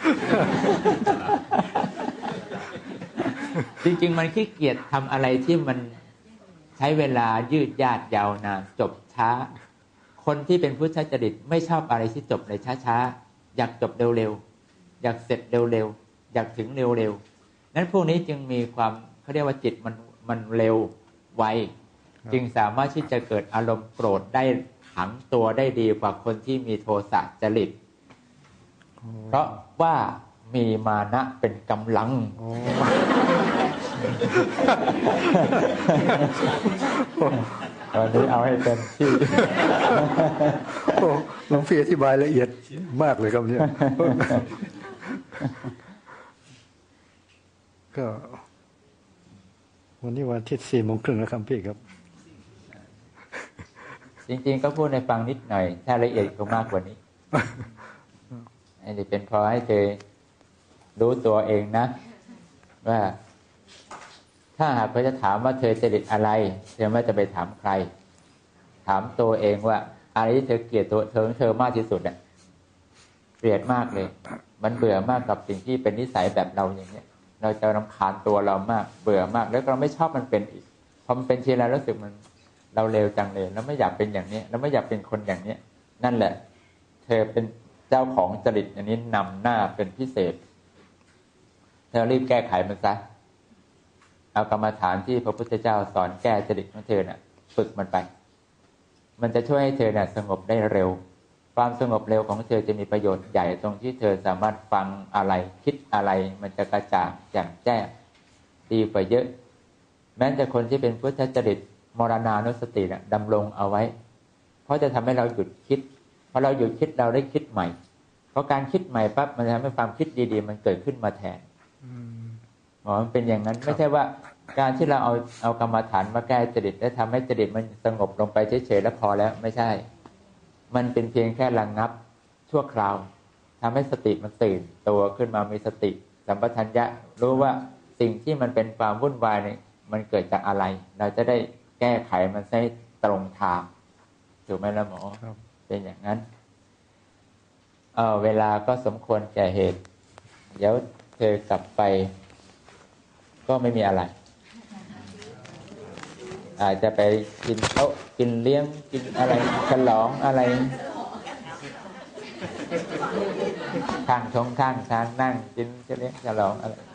จริงๆมันขี้เกียจทำอะไรที่มันใช้เวลายืดยาดยาวนานจบช้าคนที่เป็นพุทธจริตไม่ชอบอะไรที่จบในช้าๆอยากจบเร็วๆอยากเสร็จเร็วๆอยากถึงเร็วๆนั้นพวกนี้จึงมีความเขาเรียกว่าจิตมันมันเร็วไวจึงสามารถที่จะเกิดอารมณ์โกรธได้ขังตัวได้ดีกว่าคนที่มีโทสะจริตเพราะว่ามีมานะเป็นกำลังวันนี้เอาให้เต็มที่หลวงพี่อธิบายละเอียดมากเลยครับเนี่ยก็วันนี้วันที่สี่โมงครึ่งแล้วครับพี่ครับจริงๆก็พูดในฟังนิดหน่อยถ้าละเอียดก็มากกว่านี้อันนี้เป็นพอให้เธอรู้ตัวเองนะว่าถ้าหากเขาจะถามว่าเธอจริตอะไรเธอไม่จะไปถามใครถามตัวเองว่าอะไรที่เธอเกลียดตัวเธอเธอมากที่สุดเนี่ยเกลียดมากเลยมันเบื่อมากกับสิ่งที่เป็นนิสัยแบบเราอย่างเนี้ยเราจะรำคาญตัวเรามากเบื่อมากแล้วเราไม่ชอบมันเป็นอีกพอมันเป็นทีไรรู้สึกมันเราเลวจังเลยแล้วไม่อยากเป็นอย่างนี้แล้วไม่อยากเป็นคนอย่างนี้นั่นแหละเธอเป็นเจ้าของจริตอันนี้นำหน้าเป็นพิเศษเธอรีบแก้ไขมันซะเอากรรมฐานที่พระพุทธเจ้าสอนแก้จริตของเธอน่ะฝึกมันไปมันจะช่วยให้เธอเนี่ยสงบได้เร็วความสงบเร็วของเธอจะมีประโยชน์ใหญ่ตรงที่เธอสามารถฟังอะไรคิดอะไรมันจะกระจ่างแจ่มแจ้งดีกว่าเยอะแม้แต่คนที่เป็นพุทธจริตมรณานุสติเนี่ยดำรงเอาไว้เพราะจะทำให้เราหยุดคิดพอเราหยุดคิดเราได้คิดใหม่เพราะการคิดใหม่ปั๊บมันจะทำให้ความคิดดีๆมันเกิดขึ้นมาแทนหมอมันเป็นอย่างนั้นไม่ใช่ว่าการที่เราเอาเอากรรมฐานมาแก้จริตและทำให้จริตมันสงบลงไปเฉยๆแล้วพอแล้วไม่ใช่มันเป็นเพียงแค่ระงับชั่วคราวทำให้สติมันตื่นตัวขึ้นมามีสติสัมปชัญญะรู้ว่าสิ่งที่มันเป็นความวุ่นวายเนี่ยมันเกิดจากอะไรเราจะได้แก้ไขมันให้ตรงทางถูกไหมล่ะหมอเป็นอย่างนั้นเออเวลาก็สมควรแก่เหตุเดี๋ยวเธอกลับไปก็ไม่มีอะไรอาจจะไปกินโต๊ะกินเลี้ยงกินอะไรฉลองอะไรข้างชงข้างทางนั่งกินเลี้ยงฉลองอะไร